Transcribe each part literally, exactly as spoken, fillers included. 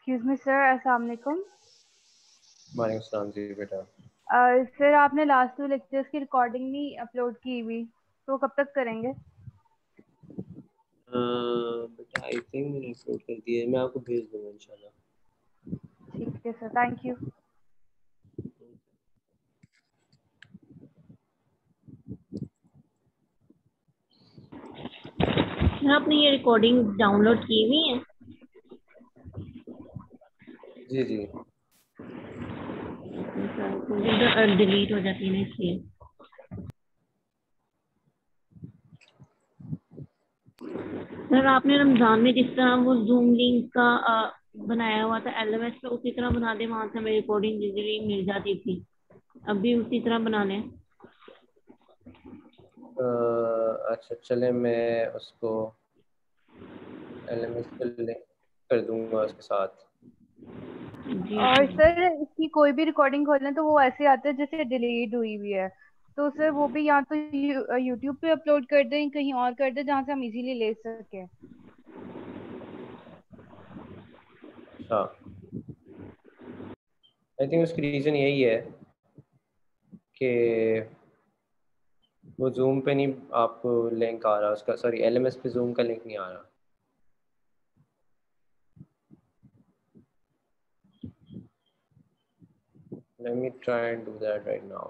Excuse me sir, अस्सलाम वालेकुम। वालेकुम सलाम जी बेटा। सर आपने लास्ट टू लेक्चर्स की रिकॉर्डिंग नहीं अपलोड की हुई, तो कब तक करेंगे? अ, बेटा आई थिंक मैंने अपलोड कर दिया है, मैं आपको भेज दूंगा इंशाल्लाह। ठीक है सर, थैंक यू। सर आपने ये रिकॉर्डिंग डाउनलोड की हुई है? जी जी। डिलीट हो जाती है ना इसलिए। सर आपने रमजान में जिस तरह वो जूम लिंक का अ, बनाया हुआ था एल एम एस पे, उसी तरह बना दे, वहां से हमें रिकॉर्डिंग इजीली मिल जाती थी। अब भी उसी तरह बना लें। अ, अच्छा चले, मैं उसको एल एम एस पर लिंक कर दूंगा उसके साथ। जी और सर। सर इसकी कोई भी रिकॉर्डिंग खोलें तो वो ऐसे आता है जैसे डिलीट हुई हुई है। तो सर वो भी या तो यू, यूट्यूब पे अपलोड कर दें, कहीं और कर दें जहाँ से हम इजीली ले सकें। अच्छा, आई थिंक उसकी रीज़न यही है कि वो जूम पे नहीं आपको लिंक आ रहा उसका, सॉरी एल एम एस पे जूम का लिंक नहीं आ रहा। Let me try and do that right now.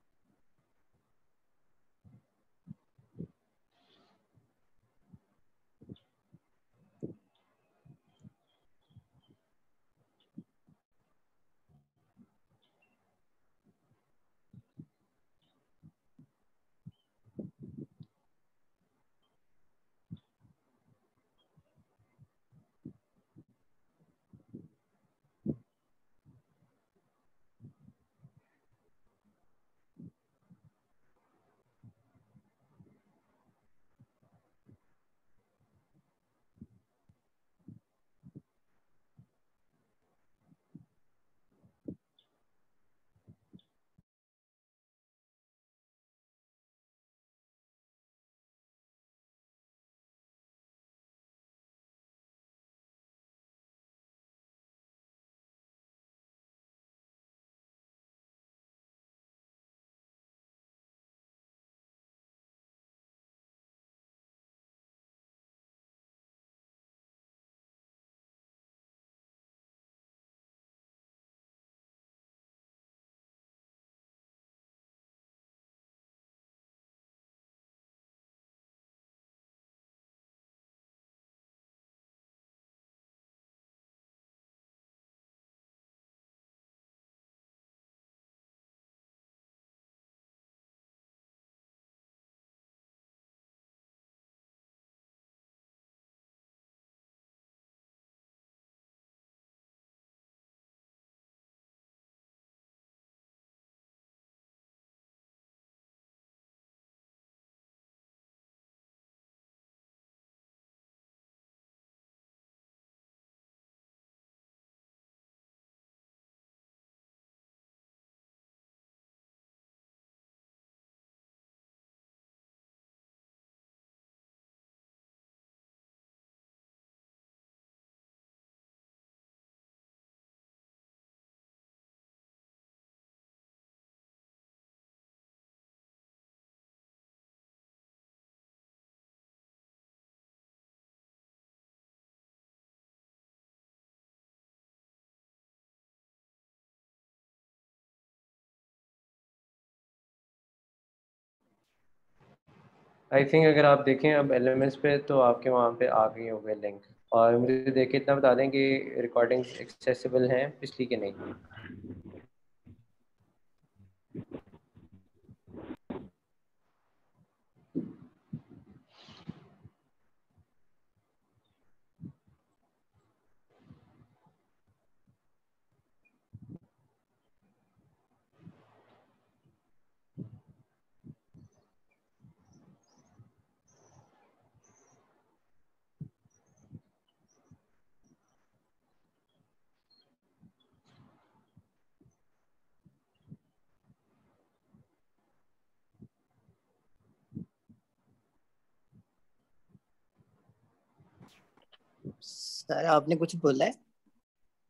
I think अगर आप देखें अब एल एम एस पे तो आपके वहाँ पे आ गई होंगे लिंक। और मुझे देख के इतना बता दें कि रिकॉर्डिंग्स एक्सेसिबल हैं पिछली के नहीं। सर आपने कुछ बोला है?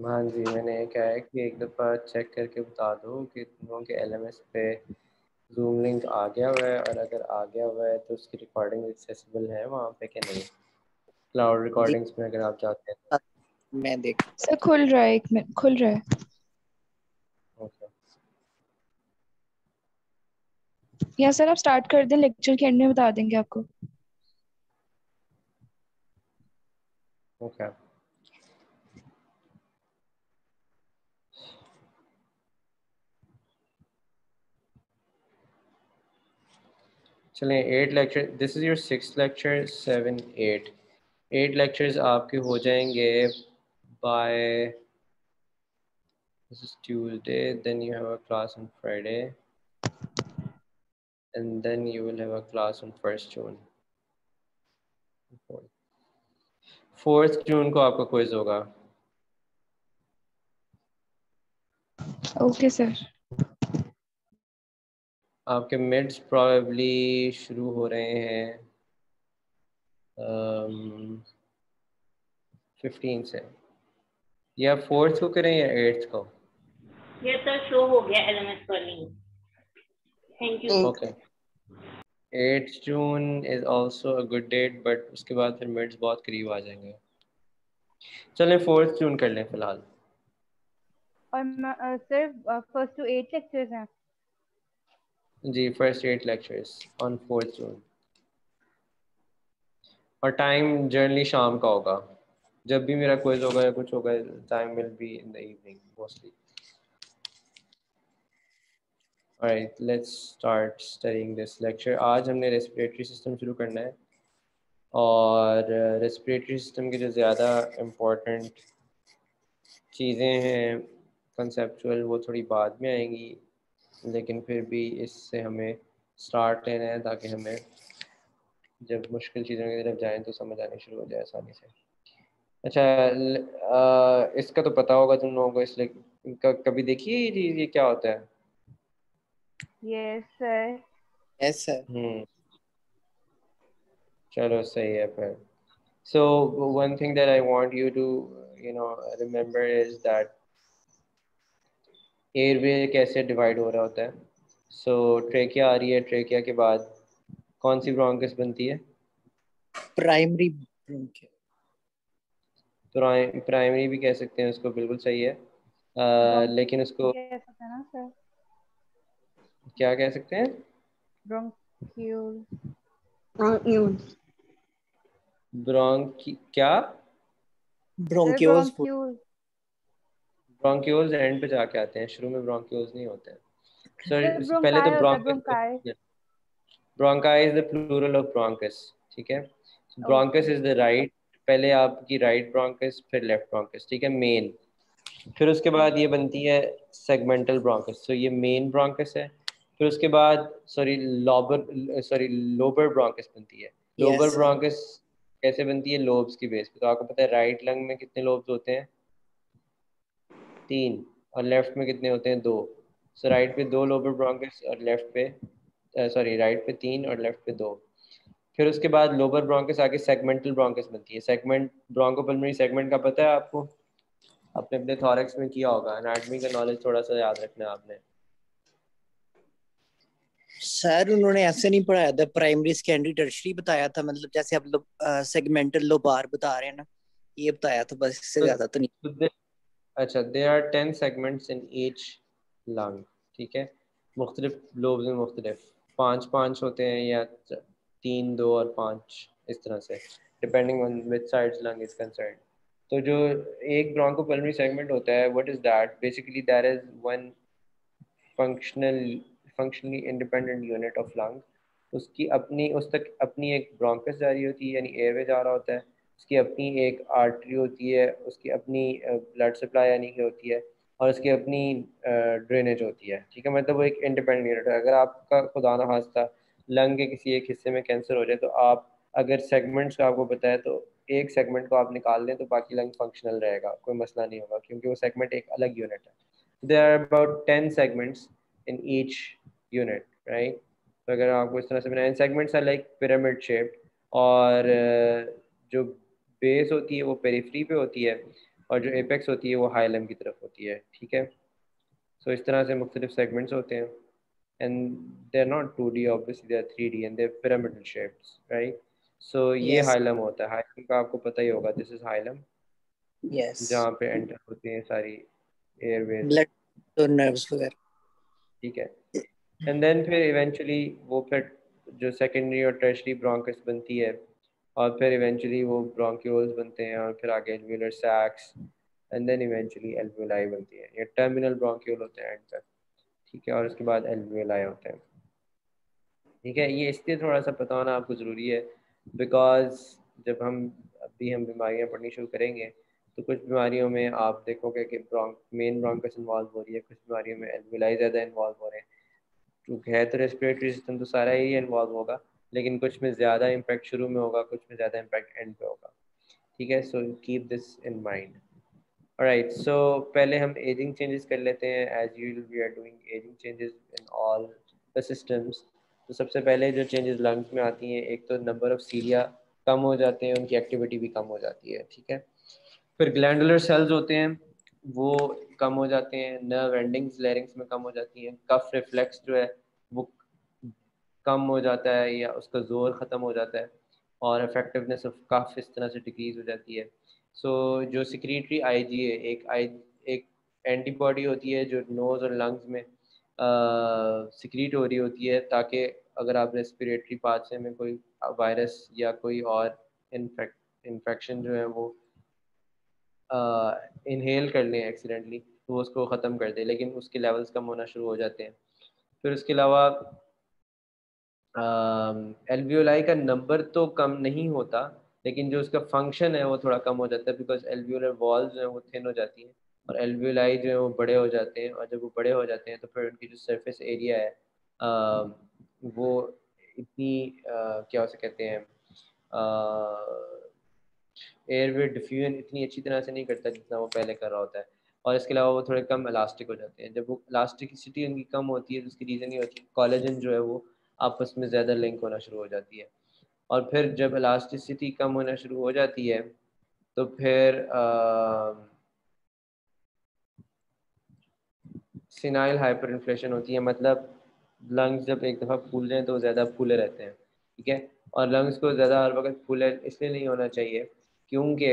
हाँ जी, मैंने ये कहा है कि एक दफ़ा चेक करके बता दो कि तुम लोगों के एलएमएस पे जूम लिंक आ गया हुआ है, और अगर आ गया हुआ है तो उसकी रिकॉर्डिंग एक्सेसिबल है वहाँ पे कि नहीं। क्लाउड जी रिकॉर्डिंग्स में अगर आप जाते हैं मैं देख सर खुल रहा है, एक मिनट खुल रहा है। तो ओके या सर आप स्टार्ट कर दें, लेक्चर के एंड में बता देंगे आपको। ओके चलें। Eight lecture, this is your six lecture, seven eight eight lectures आपके हो जाएंगे by, this is Tuesday, then you have a class on Friday, and then you will have a class on first June. fourth June को आपका quiz होगा। Okay sir. आपके mids probably शुरू हो रहे हैं फिफ्टीन से, या फोर्थ को करें या एट्थ को। ये तो शो हो गया एलएमएस पर link. Thank you. Okay, eighth June is also a good date, but उसके बाद फिर मिड्स बहुत करीब आ जाएंगे। चलें फोर्थ जून कर लें फिलहाल। और sir first two eight lectures हैं। जी, first eight lectures on fourth June, और टाइम जनरली शाम का होगा। जब भी मेरा क्विज होगा या कुछ होगा, time will be in the evening mostly. Alright, let's start studying this lecture. आज हमने रेस्पिरेटरी सिस्टम शुरू करना है, और रेस्पिरेटरी सिस्टम की जो ज़्यादा इम्पोर्टेंट चीज़ें हैं कंसेप्चुअल, वो थोड़ी बाद में आएंगी, लेकिन फिर भी इससे हमें स्टार्ट लेना है ताकि हमें जब मुश्किल चीज़ों की तरफ जाएं तो समझ आनी शुरू हो जाए आसानी से। अच्छा, आ, इसका तो पता होगा तुम लोगों को, इसलिए कभी देखिए ये चीज़, ये क्या होता है। Yes sir. Yes sir. Hmm चलो सही है फिर। So one thing that I want you to you know remember is that airway कैसे डिवाइड हो रहा होता है। सो so, ट्रेकिया आ रही है, ट्रेकिया के बाद कौन सी ब्रोंकस बनती है? Primary bronchial. प्राइमरी भी कह सकते हैं उसको, बिल्कुल सही है। आ, लेकिन उसको कह सकते हैं ना सर? क्या कह सकते हैं? ब्रोंक्यूल। ब्रोंकी क्या? ब्रोंकियोल्स। ब्रोंक्यूल। ब्रोंक्यूल्स एंड पे जाके आते हैं, शुरू में ब्रोंक्यूल्स नहीं होते हैं। सर सर पहले तो ब्रोंकाई होता है, bronchi. Bronchus, bronchi is the plural of bronchus, ठीक है। Bronchus okay. Is the right, पहले आपकी राइट ब्रोंकस, फिर लेफ्ट ब्रोंकस, ठीक है, मेन। फिर उसके बाद ये बनती है सेगमेंटल ब्रोंकस, तो ये मेन ब्रोंकस है। फिर उसके बाद sorry lobar sorry lobar bronchus बनती है। लोबर यस सर। ब्रोंकस कैसे बनती है? लोब्स की बेस पे। तो आपको पता है राइट लंग में कितने लोब्स होते हैं? तीन। और लेफ्ट में कितने होते हैं? दो। सो राइट पे दो लोबर ब्रोंकस, और लेफ्ट पे सॉरी राइट पे तीन और लेफ्ट पे दो। फिर उसके बाद लोबर ब्रोंकस आके सेगमेंटल ब्रोंकस बनती है। सेगमेंट ब्रोंकोपल्मोनरी सेगमेंट का पता है आपको? आपने अपने थॉरैक्स में किया होगा, एनाटॉमी का नॉलेज थोड़ा सा याद रखना है आपने। सर उन्होंने ऐसे नहीं पढ़ाया था, प्राइमरी सेकेंडरी टर्शरी बताया था, मतलब जैसे आप लोग सेगमेंटल लोबार बता रहे हैं ना, ये बताया था बस, इससे तो, ज्यादा तो नहीं। तो दे, अच्छा, there are ten segments in each lung, ठीक है। मुख्तलिफ लोब्स में मुख्तलिफ पाँच पाँच होते हैं, या तीन, दो और पाँच, इस तरह से, depending on which side lung is concern. तो जो एक ब्रोंकोपल्मोनरी सेगमेंट होता है, what is that? Basically that is one functional functionally independent unit of lung. उसकी अपनी, उस तक अपनी एक ब्रोंकस जारी होती है, यानी एयरवे जा रहा होता है। उसकी अपनी एक आर्टरी होती है, उसकी अपनी ब्लड सप्लाई यानी कि होती है, और उसकी अपनी ड्रेनेज होती है, ठीक है। मतलब वो एक इंडिपेंडेंट यूनिट है। अगर आपका खुदा ना खास्ता लंग के किसी एक हिस्से में कैंसर हो जाए, तो आप अगर सेगमेंट्स का आपको पता है, तो एक सेगमेंट को आप निकाल दें तो बाकी लंग फंक्शनल रहेगा, कोई मसला नहीं होगा, क्योंकि वो सेगमेंट एक अलग यूनिट है। There are about ten segments in each unit, right? तो अगर आपको इस तरह से बनाए, segments are like pyramid shaped, और uh, जो बेस होती है वो पेरिफेरी पे होती है, और जो एपेक्स होती है वो हाइलम की तरफ होती है, ठीक है। सो so, इस तरह से मुख्तलिफ सेगमेंट्स होते हैं and they're not two D obviously they're three D and they're pyramidal shapes, right? So ये Yes. हाइलम होता है, हाइलम का आपको पता ही होगा, दिस इज हाइलम Yes. जहाँ पे एंटर होती हैं सारी एयरवेज, ब्लड और नर्व्स वगैरह। ठीक है। एंड देन फिर इवेंचुअली वो फिर जो सेकेंडरी और टर्शरी ब्रोंकस बनती है और फिर इवेंचुअली वो ब्रोंक्यूल्स बनते हैं और फिर आगे alveolar sacs and then eventually alveoli बनती है। ये टर्मिनल ब्रोंक्यूल होते हैं एंड तक, ठीक है, और उसके बाद एल्वियोलाई होते हैं, ठीक है। ये इसलिए थोड़ा सा पता होना आपको ज़रूरी है बिकॉज जब हम अभी हम बीमारियां पढ़नी शुरू करेंगे तो कुछ बीमारियों में आप देखोगे कि ब्रोंक मेन ब्रोंकस इन्वॉल्व हो रही है, कुछ बीमारियों में एल्वियोलाई ज़्यादा इन्वॉल्व हो रहे हैं। क्योंकि है तो रेस्पिरेटरी सिस्टम तो सारा ही इन्वॉल्व होगा, लेकिन कुछ में ज़्यादा इम्पैक्ट शुरू में होगा, कुछ में ज़्यादा इम्पैक्ट एंड पे होगा, ठीक है। So keep this in mind. Alright, so पहले हम एजिंग चेंजेस कर लेते हैं। As usual we are doing ageing changes in all the systems. तो सबसे पहले जो चेंजेस लंग्स में आती हैं, एक तो नंबर ऑफ सीलिया कम हो जाते हैं, उनकी एक्टिविटी भी कम हो जाती है, ठीक है। फिर ग्लैंडुलर सेल्स होते हैं वो कम हो जाते हैं, नर्व एंडिंग्स लैरिंग्स में कम हो जाती हैं, कफ रिफ्लेक्स जो है वो कम हो जाता है या उसका जोर ख़त्म हो जाता है और इफेक्टिवनेस ऑफ कफ इस तरह से डिक्रीज हो जाती है। सो so, जो सिक्रीटरी आईजीए एक आई एक एंटीबॉडी होती है जो नोज़ और लंग्स में सिक्रीट हो रही होती है, ताकि अगर आप रेस्पिरेटरी पाथवे में कोई वायरस या कोई और इन्फेक्ट इन्फेक्शन जो है वो इनहेल कर लें एक्सीडेंटली तो वो उसको ख़त्म कर दे, लेकिन उसके लेवल्स कम होना शुरू हो जाते हैं। फिर उसके अलावा एल्वियोलाई का नंबर तो कम नहीं होता, लेकिन जो उसका फंक्शन है वो थोड़ा कम हो जाता है बिकॉज एल्वियोलर वॉल्स जो है वो थिन हो जाती हैं और एल्वियोलाई जो है वो बड़े हो जाते हैं, और जब वो बड़े हो जाते हैं तो फिर उनकी जो सरफेस एरिया है आ, वो इतनी आ, क्या उसे कहते हैं एयरवे डिफ्यूजन इतनी अच्छी तरह से नहीं करता जितना वो पहले कर रहा होता है, और इसके अलावा वो थोड़े कम इलास्टिक हो जाते हैं। जब वो इलास्टिसिटी उनकी कम होती है तो उसकी रीज़न ये होती है कोलेजन जो है वो आपस में ज़्यादा लिंक होना शुरू हो जाती है, और फिर जब इलास्टिसिटी कम होना शुरू हो जाती है तो फिर सिनाइल हाइपर इन्फ्लेशन होती है, मतलब लंग्स जब एक दफ़ा फूल जाएं तो ज़्यादा फूले रहते हैं, ठीक है। और लंग्स को ज़्यादा हर वक्त फूले इसलिए नहीं होना चाहिए क्योंकि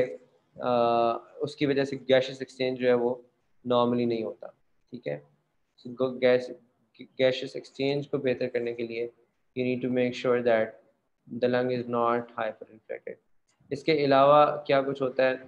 उसकी वजह से गैसेस एक्सचेंज जो है वो नॉर्मली नहीं होता, ठीक है। गैस गैसेस एक्सचेंज को बेहतर करने के लिए you need to make sure that the lung is not hyper inflated. इसके अलावा क्या कुछ होता है,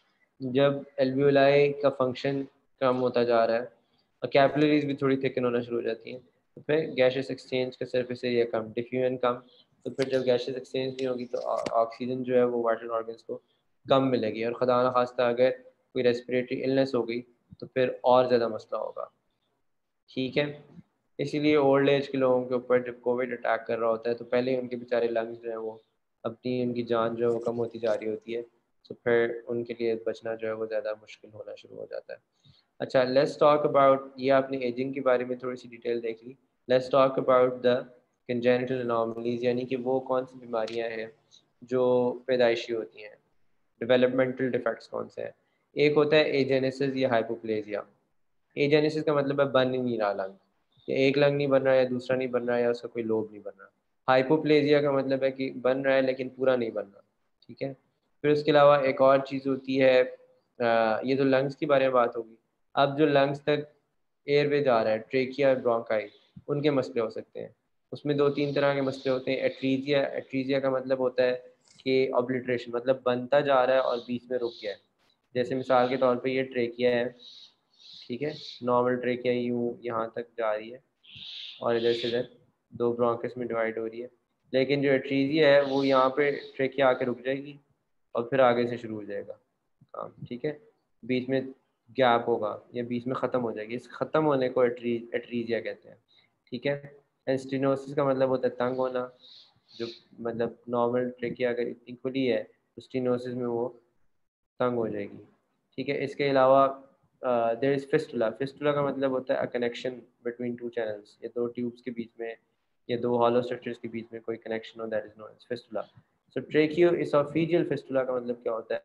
जब एल्वियोलाई का फंक्शन कम होता जा रहा है और कैपिलरीज भी थोड़ी थिकन होना शुरू हो जाती हैं तो फिर गैसेस एक्सचेंज का सरफेस एरिया कम, डिफ्यूजन कम, तो फिर जब गैसेस एक्सचेंज नहीं होगी तो ऑक्सीजन जो है वो वाइटल ऑर्गन्स को कम मिलेगी, और खुदा न खास्ता अगर कोई रेस्पिरेटरी इलनेस हो गई तो फिर और ज़्यादा मसला होगा, ठीक है। इसीलिए ओल्ड एज के लोगों के ऊपर जब कोविड अटैक कर रहा होता है तो पहले उनके बेचारे लंग्स जो है वो अपनी उनकी जान जो है वो कम होती जा रही होती है, तो फिर उनके लिए बचना जो है वो ज़्यादा मुश्किल होना शुरू हो जाता है। अच्छा, लेट्स टॉक अबाउट, ये आपने एजिंग के बारे में थोड़ी सी डिटेल देख ली, let's talk about the congenital anomalies, यानी कि वो कौन सी बीमारियां हैं जो पैदाइशी होती हैं, डेवलपमेंटल डिफेक्ट्स कौन से हैं। एक होता है एजेनेसिस या हाइपोप्लेजिया। एजेनेसिस का मतलब है बन ही नहीं रहा लंग, या एक लंग नहीं बन रहा है या दूसरा नहीं बन रहा है या उसका कोई लोब नहीं बन रहा। हाइपोप्लेजिया का मतलब है कि बन रहा है लेकिन पूरा नहीं बन रहा, ठीक है। फिर उसके अलावा एक और चीज़ होती है, आ, ये तो लंग्स के बारे में बात होगी। अब जो लंग्स तक एयरवे जा रहा है, ट्रेकिया ब्रोंकाई, उनके मसले हो सकते हैं। उसमें दो तीन तरह के मसले होते हैं। एट्रीजिया, एट्रीजिया का मतलब होता है कि ऑब्लिट्रेशन, मतलब बनता जा रहा है और बीच में रुक गया है। जैसे मिसाल के तौर पे ये ट्रेकिया है, ठीक है, नॉर्मल ट्रेकिया यूँ यहाँ तक जा रही है और इधर से इधर दो ब्रोंकस में डिवाइड हो रही है, लेकिन जो एट्रीजिया है वो यहाँ पे ट्रेकिया आके रुक जाएगी और फिर आगे से शुरू हो जाएगा काम, ठीक है। बीच में गैप होगा या बीच में ख़त्म हो जाएगी, इस ख़त्म होने को एट्री एट्रीजिया कहते हैं, ठीक है। स्टेनोसिस का मतलब होता है तंग होना, जो मतलब नॉर्मल ट्रेकिया अगर इतनी खुली है तो स्टेनोसिस में वो तंग हो जाएगी, ठीक है। इसके अलावा देयर इज़ फिस्टुला। फिस्टुला का मतलब होता है a connection between two channels, या दो ट्यूब्स के बीच में या दो हॉलो स्ट्रक्चर्स के बीच में कोई कनेक्शन हो, that is known as fistula. So tracheo oesophageal fistula का मतलब क्या होता है,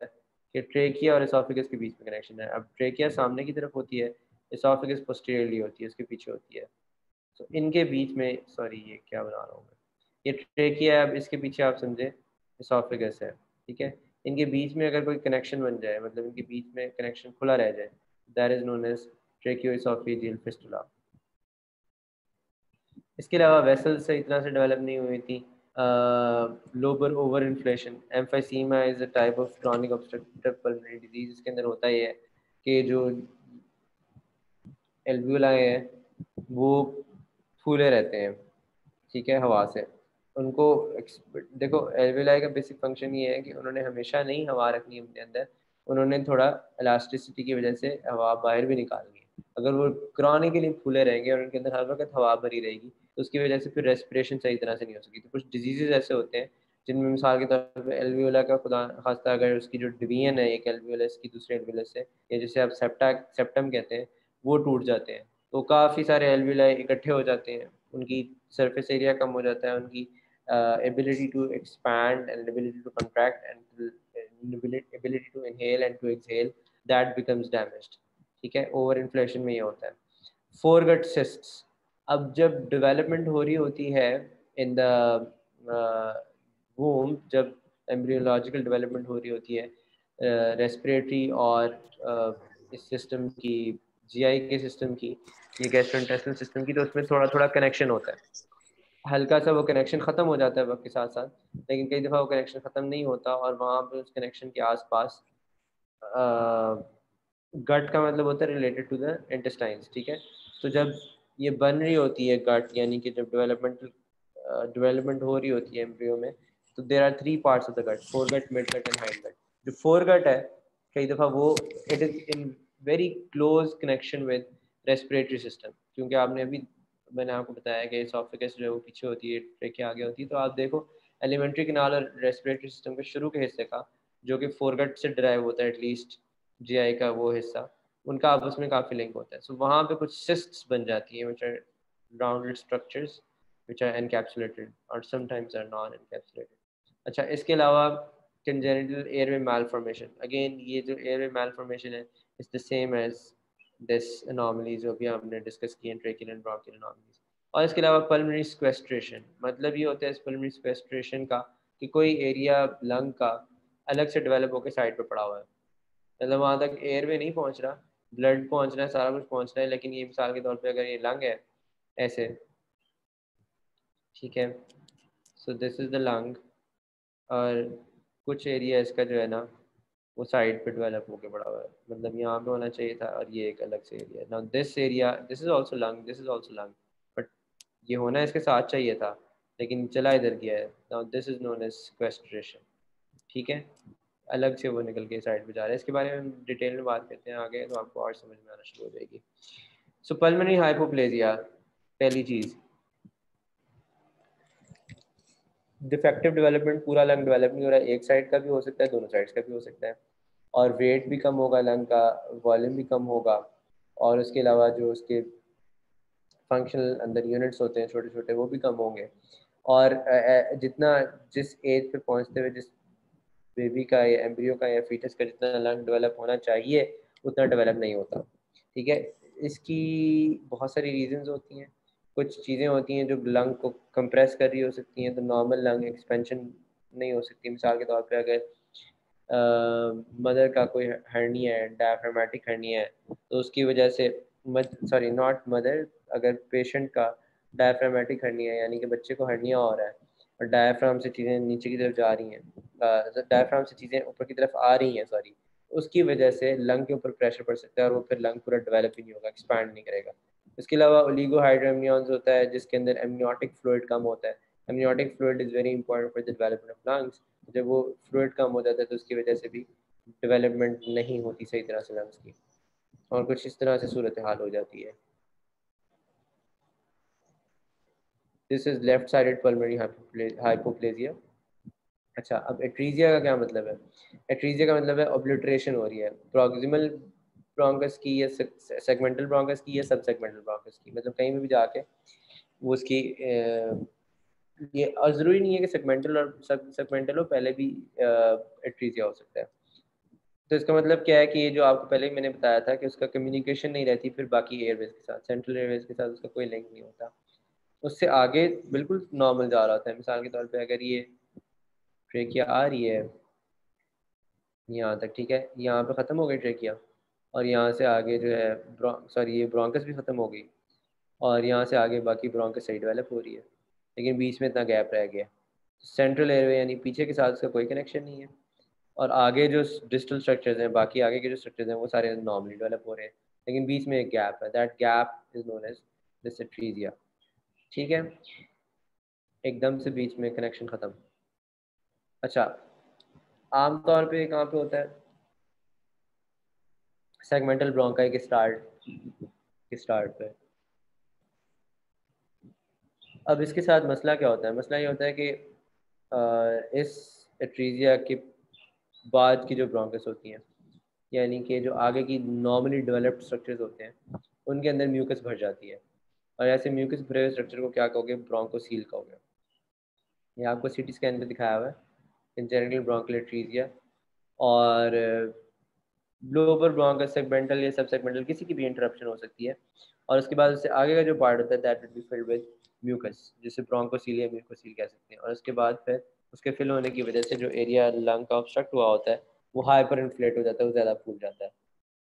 कि ट्रेकिया और एसोफेगस के बीच में कनेक्शन है। अब ट्रेकिया सामने की तरफ होती है, एसोफेगस पोस्टीरियरली होती है, उसके पीछे होती है। तो इनके बीच में, सॉरी ये क्या बना रहा हूँ मैं, ये ट्रेकिया है, अब इसके पीछे आप समझे एसोफेगस है, ठीक है। इनके बीच में अगर कोई कनेक्शन बन जाए, मतलब इनके बीच में कनेक्शन खुला रह जाए, that is known as tracheoesophageal fistula. इसके अलावा वेसल से इतना से डेवलप नहीं हुई थी। Lobar over inflation, emphysema is a type of chronic obstructive pulmonary disease. इसके अंदर होता ही है कि जो एल्वियोलाई हैं वो फूले रहते हैं, ठीक है, हवा से। उनको देखो, एल्वियोलाई का बेसिक फंक्शन ये है कि उन्होंने हमेशा नहीं हवा रखनी अपने अंदर, उन्होंने थोड़ा इलास्टिसिटी की वजह से हवा बाहर भी निकालनी है। अगर वो क्रॉनिकली फूले रहेंगे और उनके अंदर हर वक्त हवा भरी रहेगी तो उसकी वजह से फिर रेस्पिरेशन सही तरह से नहीं हो सकी। तो कुछ डिजीजेज ऐसे होते हैं जिनमें मिसाल के तौर पर एल्वियोला का खुदा खास्ता अगर उसकी जो डिवीजन है एक एल्वियोलस की दूसरे एल्वियोलस से, या जिसे आप सेप्टा सेप्टम कहते हैं, वो टूट जाते हैं तो काफ़ी सारे एल्वियोलाई इकट्ठे हो जाते हैं, उनकी सरफेस एरिया कम हो जाता है, उनकी ability to expand and ability to contract and ability to inhale and to exhale, that becomes damaged, ठीक है। ओवर इन्फ्लेशन में ये होता है। फोरगट सिस्ट्स, अब जब डेवलपमेंट हो रही होती है इन द वूम, जब एम्ब्रियोलॉजिकल डेवलपमेंट हो रही होती है रेस्पिरेटरी uh, और uh, इस सिस्टम की, जीआई के सिस्टम की, ये गैस्ट्रोइंटेस्टिनल सिस्टम की, तो उसमें थोड़ा थोड़ा कनेक्शन होता है। हल्का सा वो कनेक्शन ख़त्म हो जाता है वक्त के साथ साथ, लेकिन कई दफ़ा वो कनेक्शन ख़त्म नहीं होता और वहाँ पे उस कनेक्शन के आसपास गट का मतलब होता है रिलेटेड टू द इंटेस्टाइन्स, ठीक है। तो जब ये बन रही होती है गट, यानी कि जब डेवलपमेंटल डेवलपमेंट हो रही होती है एम्ब्रियो में, तो there are three parts of the gut, foregut, midgut and hindgut. जो फोर गट है कई दफ़ा वो it is in very close connection with respiratory system, क्योंकि आपने अभी मैंने आपको बताया कि एसोफेगस जो है वो पीछे होती है, ट्रेकिया आगे होती है। तो आप देखो एलिमेंट्री कैनाल और रेस्पिरेटरी सिस्टम के शुरू के हिस्से का जो कि फोरगट से ड्राइव होता है, एटलीस्ट जीआई का वो हिस्सा, उनका आपस में काफ़ी लिंक होता है। सो so, वहाँ पे कुछ सिस्ट्स बन जाती हैं, which are rounded structures which are encapsulated or sometimes are non encapsulated। अच्छा, इसके अलावा congenital airway malformation, again ये जो airway malformation है is the same as this anomaly जो भी हमने डिस्कस की हैं, tracheal and bronchial anomalies। और इसके अलावा pulmonary sequestration, मतलब ये होता है इस pulmonary sequestration का कि कोई एरिया लंग का अलग से डेवलप होकर साइड पे पड़ा हुआ है, मतलब वहाँ तक एयरवे नहीं पहुँच रहा, ब्लड पहुँच रहा है, सारा कुछ पहुँच रहा है, लेकिन ये मिसाल के तौर पे अगर ये लंग है ऐसे, ठीक है, so this is the lung, और कुछ एरिया इसका जो है ना वो साइड पे डेवलप होकर पड़ा हुआ है, मतलब यहाँ पे होना चाहिए था और ये एक अलग से area. Now this area, this is also lung, this is also lung, but ये होना इसके साथ चाहिए था लेकिन चला इधर गया है। Now this is known as sequestration, ठीक है, अलग से वो निकल के साइड पे जा रहा है। इसके बारे में हम डिटेल में बात करते हैं आगे, तो आपको और समझ में आना शुरू हो जाएगी। सो पल्मोनरी हाइपोप्लेजिया, पहली चीज़ डिफेक्टिव डेवलपमेंट, पूरा लंग डेवलप नहीं हो रहा है, एक साइड का भी हो सकता है, दोनों साइड्स का भी हो सकता है, और वेट भी कम होगा लंग का, वॉल्यूम भी कम होगा, और उसके अलावा जो उसके फंक्शनल अंदर यूनिट्स होते हैं छोटे छोटे वो भी कम होंगे, और जितना जिस एज पे पहुंचते हुए जिस बेबी का या एम्ब्रियो का या फीटस का जितना लंग डेवलप होना चाहिए उतना डेवलप नहीं होता, ठीक है। इसकी बहुत सारी रीजंस होती हैं, कुछ चीज़ें होती हैं जो लंग को कंप्रेस कर रही हो सकती हैं, तो नॉर्मल लंग एक्सपेंशन नहीं हो सकती। मिसाल के तौर पे अगर मदर का कोई हर्निया है, डायफ्रामेटिक हर्निया है, तो उसकी वजह से सॉरी नॉट मदर, अगर पेशेंट का डायफ्रामेटिक हर्निया है, यानी कि बच्चे को हर्निया हो रहा है और डायफ्राम से चीज़ें नीचे की तरफ जा रही हैं, डायफ्राम से चीज़ें ऊपर की तरफ आ रही हैं सॉरी, उसकी वजह से लंग के ऊपर प्रेशर पड़ सकता है और वो फिर लंग पूरा डेवलप ही नहीं होगा, एक्सपैंड नहीं करेगा। इसके अलावा ओलिगोहाइड्रोम्नियॉन्स होता है जिसके अंदर एमनियोटिक फ्लूइड कम होता है। Amniotic fluid is very important for the development of lungs. जब वो फ्लूइड कम हो जाता है तो उसकी वजह से भी डेवलपमेंट नहीं होती सही तरह से लंग्स की, और कुछ इस तरह से सूरत हाल हो जाती है। This is left sided pulmonary hypoplasia. अच्छा, अब एट्रीजिया का क्या मतलब है? एट्रीजिया का मतलब है ऑब्लिटरेशन हो रही है प्रॉक्सिमल ब्रोंकस की या सेगमेंटल ब्रोंकस की या सब सेगमेंटल ब्रोंकस की, मतलब कहीं में भी जाके वो उसकी ये, और ज़रूरी नहीं है कि सेगमेंटल और सब सेगमेंटल हो, पहले भी एट्रीजिया हो सकता है। तो इसका मतलब क्या है कि ये जो आपको पहले मैंने बताया था कि उसका कम्युनिकेशन नहीं रहती फिर बाकी एयरवेज के साथ, सेंट्रल एयरवेज के साथ उसका कोई लिंक नहीं होता, उससे आगे बिल्कुल नॉर्मल जा रहा होता है। मिसाल के तौर पे अगर ये ट्रेकिया आ रही है यहाँ तक, ठीक है, यहाँ पे ख़त्म हो गई ट्रेकिया और यहाँ से आगे जो है सॉरी ये ब्रोंकस भी ख़त्म हो गई और यहाँ से आगे बाकी ब्रोंकस सही डेवलप हो रही है, लेकिन बीच में इतना गैप रह गया। सेंट्रल एयरवे यानी पीछे के साथ उसका कोई कनेक्शन नहीं है और आगे जो डिजिटल स्ट्रक्चर्स हैं, बाकी आगे के जो स्ट्रक्चर्स हैं वो सारे नॉर्मली डेवलप हो रहे हैं, लेकिन बीच में एक गैप है, that gap is known as डिस्ट्रीजिया। ठीक है, एकदम से बीच में कनेक्शन ख़त्म। अच्छा, आमतौर पे कहाँ पे होता है? सेगमेंटल ब्रोंकाई के स्टार्ट के स्टार्ट पे। अब इसके साथ मसला क्या होता है? मसला ये होता है कि आ, इस एट्रीजिया के बाद की जो ब्रोंकस होती हैं, यानी कि जो आगे की नॉर्मली डेवलप्ड स्ट्रक्चर्स होते हैं, उनके अंदर म्यूकस भर जाती है और ऐसे म्यूकस भरे हुए स्ट्रक्चर को क्या कहोगे? ब्रोंकोसील कहोगे। ये आपको सीटी स्कैन पे दिखाया हुआ है, कंजेनिटल ब्रोंकियल एट्रीजिया। और ग्लोबल ब्रोंकस, सेगमेंटल या सब सेगमेंटल, किसी की भी इंटरप्शन हो सकती है और उसके बाद उससे आगे का जो पार्ट होता है that will be filled with mucus, जिसे ब्रोंकोसील या म्यूकोसील कह सकते हैं। और उसके बाद फिर उसके फिल होने की वजह से जो एरिया लंग का ऑब्स्ट्रक्ट हुआ होता है वो हाइपर इन्फ्लेट हो जाता है, वो ज़्यादा फूल जाता है।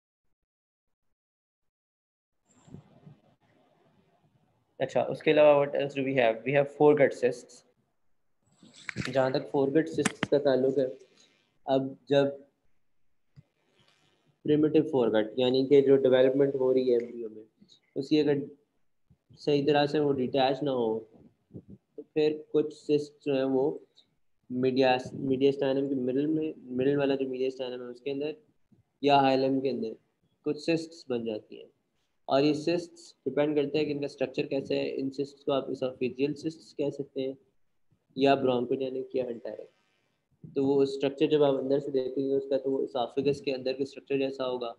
अच्छा, उसके अलावा what else do we have? We have foregut cysts. जहाँ तक फोरगट सिस्ट्स का ताल्लुक है, अब जब प्रिमिटिव फोरगट यानी कि जो डेवलपमेंट हो रही है एम्ब्रियो में, उसकी अगर सही तरह से वो डिटैच ना हो तो फिर कुछ सिस्ट जो है वो मीडिया मीडियास्टाइनम के मिडिल में, मिडिल वाला जो मीडियास्टाइनम है उसके अंदर या हाइलम के अंदर कुछ सिस्ट्स बन जाती हैं। और ये सिस्ट्स डिपेंड करते हैं कि इनका स्ट्रक्चर कैसे है। इन सिस्ट्स को आप इसोफेजियल सिस्ट्स कह सकते हैं या ब्रोंकोजेनिक या एंटेरिक। तो वो स्ट्रक्चर जब आप अंदर से देखेंगे उसका, तो वो इसोफेगस के अंदर के स्ट्रक्चर जैसा होगा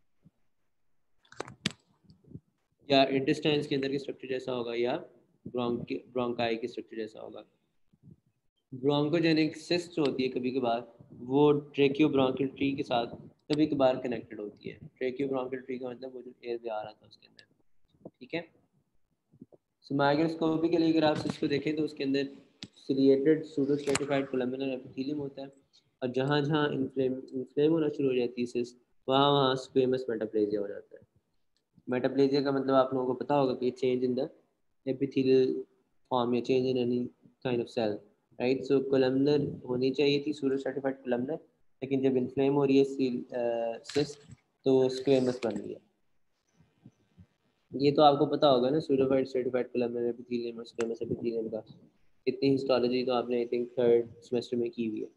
या इंटेस्टाइन्स के अंदर के स्ट्रक्चर जैसा होगा या ब्रोंकी ब्रोंकाई के स्ट्रक्चर जैसा होगा। ब्रोंकोजेनिक सिस्ट होती है कभी कभार वो ट्रेकियो ब्रोंकियल ट्री के साथ कभी कभार कनेक्टेड होती है। ट्रेकियो ब्रोंकियल ट्री का मतलब वो जो एयर भी आ रहा था उसके अंदर। ठीक है, सो माइक्रोस्कोपी के लिए अगर आप इसको देखें तो उसके अंदर ciliated pseudostratified columnar epithelium होता है और जहाँ जहाँ इन्फ्लेम इन्फ्लेम होना शुरू हो जाती है सिस्ट, वहाँ वहाँ स्क्वेमस मेटाप्लेजिया हो जाता है। मेटाप्लेजिया का मतलब आप लोगों को पता होगा कि change in the epithelial form or change in any kind of cell, right. So columnar होनी चाहिए थी, सूडो स्ट्रेटिफाइड कोलम्बिनर, लेकिन जब इन्फ्लेम हो रही है सिस्ट तो स्क्वेमस बन रही है। ये तो आपको पता होगा ना, सूडोफाइड स्ट्रेटिफाइड कोलम्बिनर एपिथेलियम और स्क्वेमस एपिथेलियम का। इतनी हिस्टोलॉजी तो आपने आई थिंक थर्ड सेमेस्टर में की हुई है।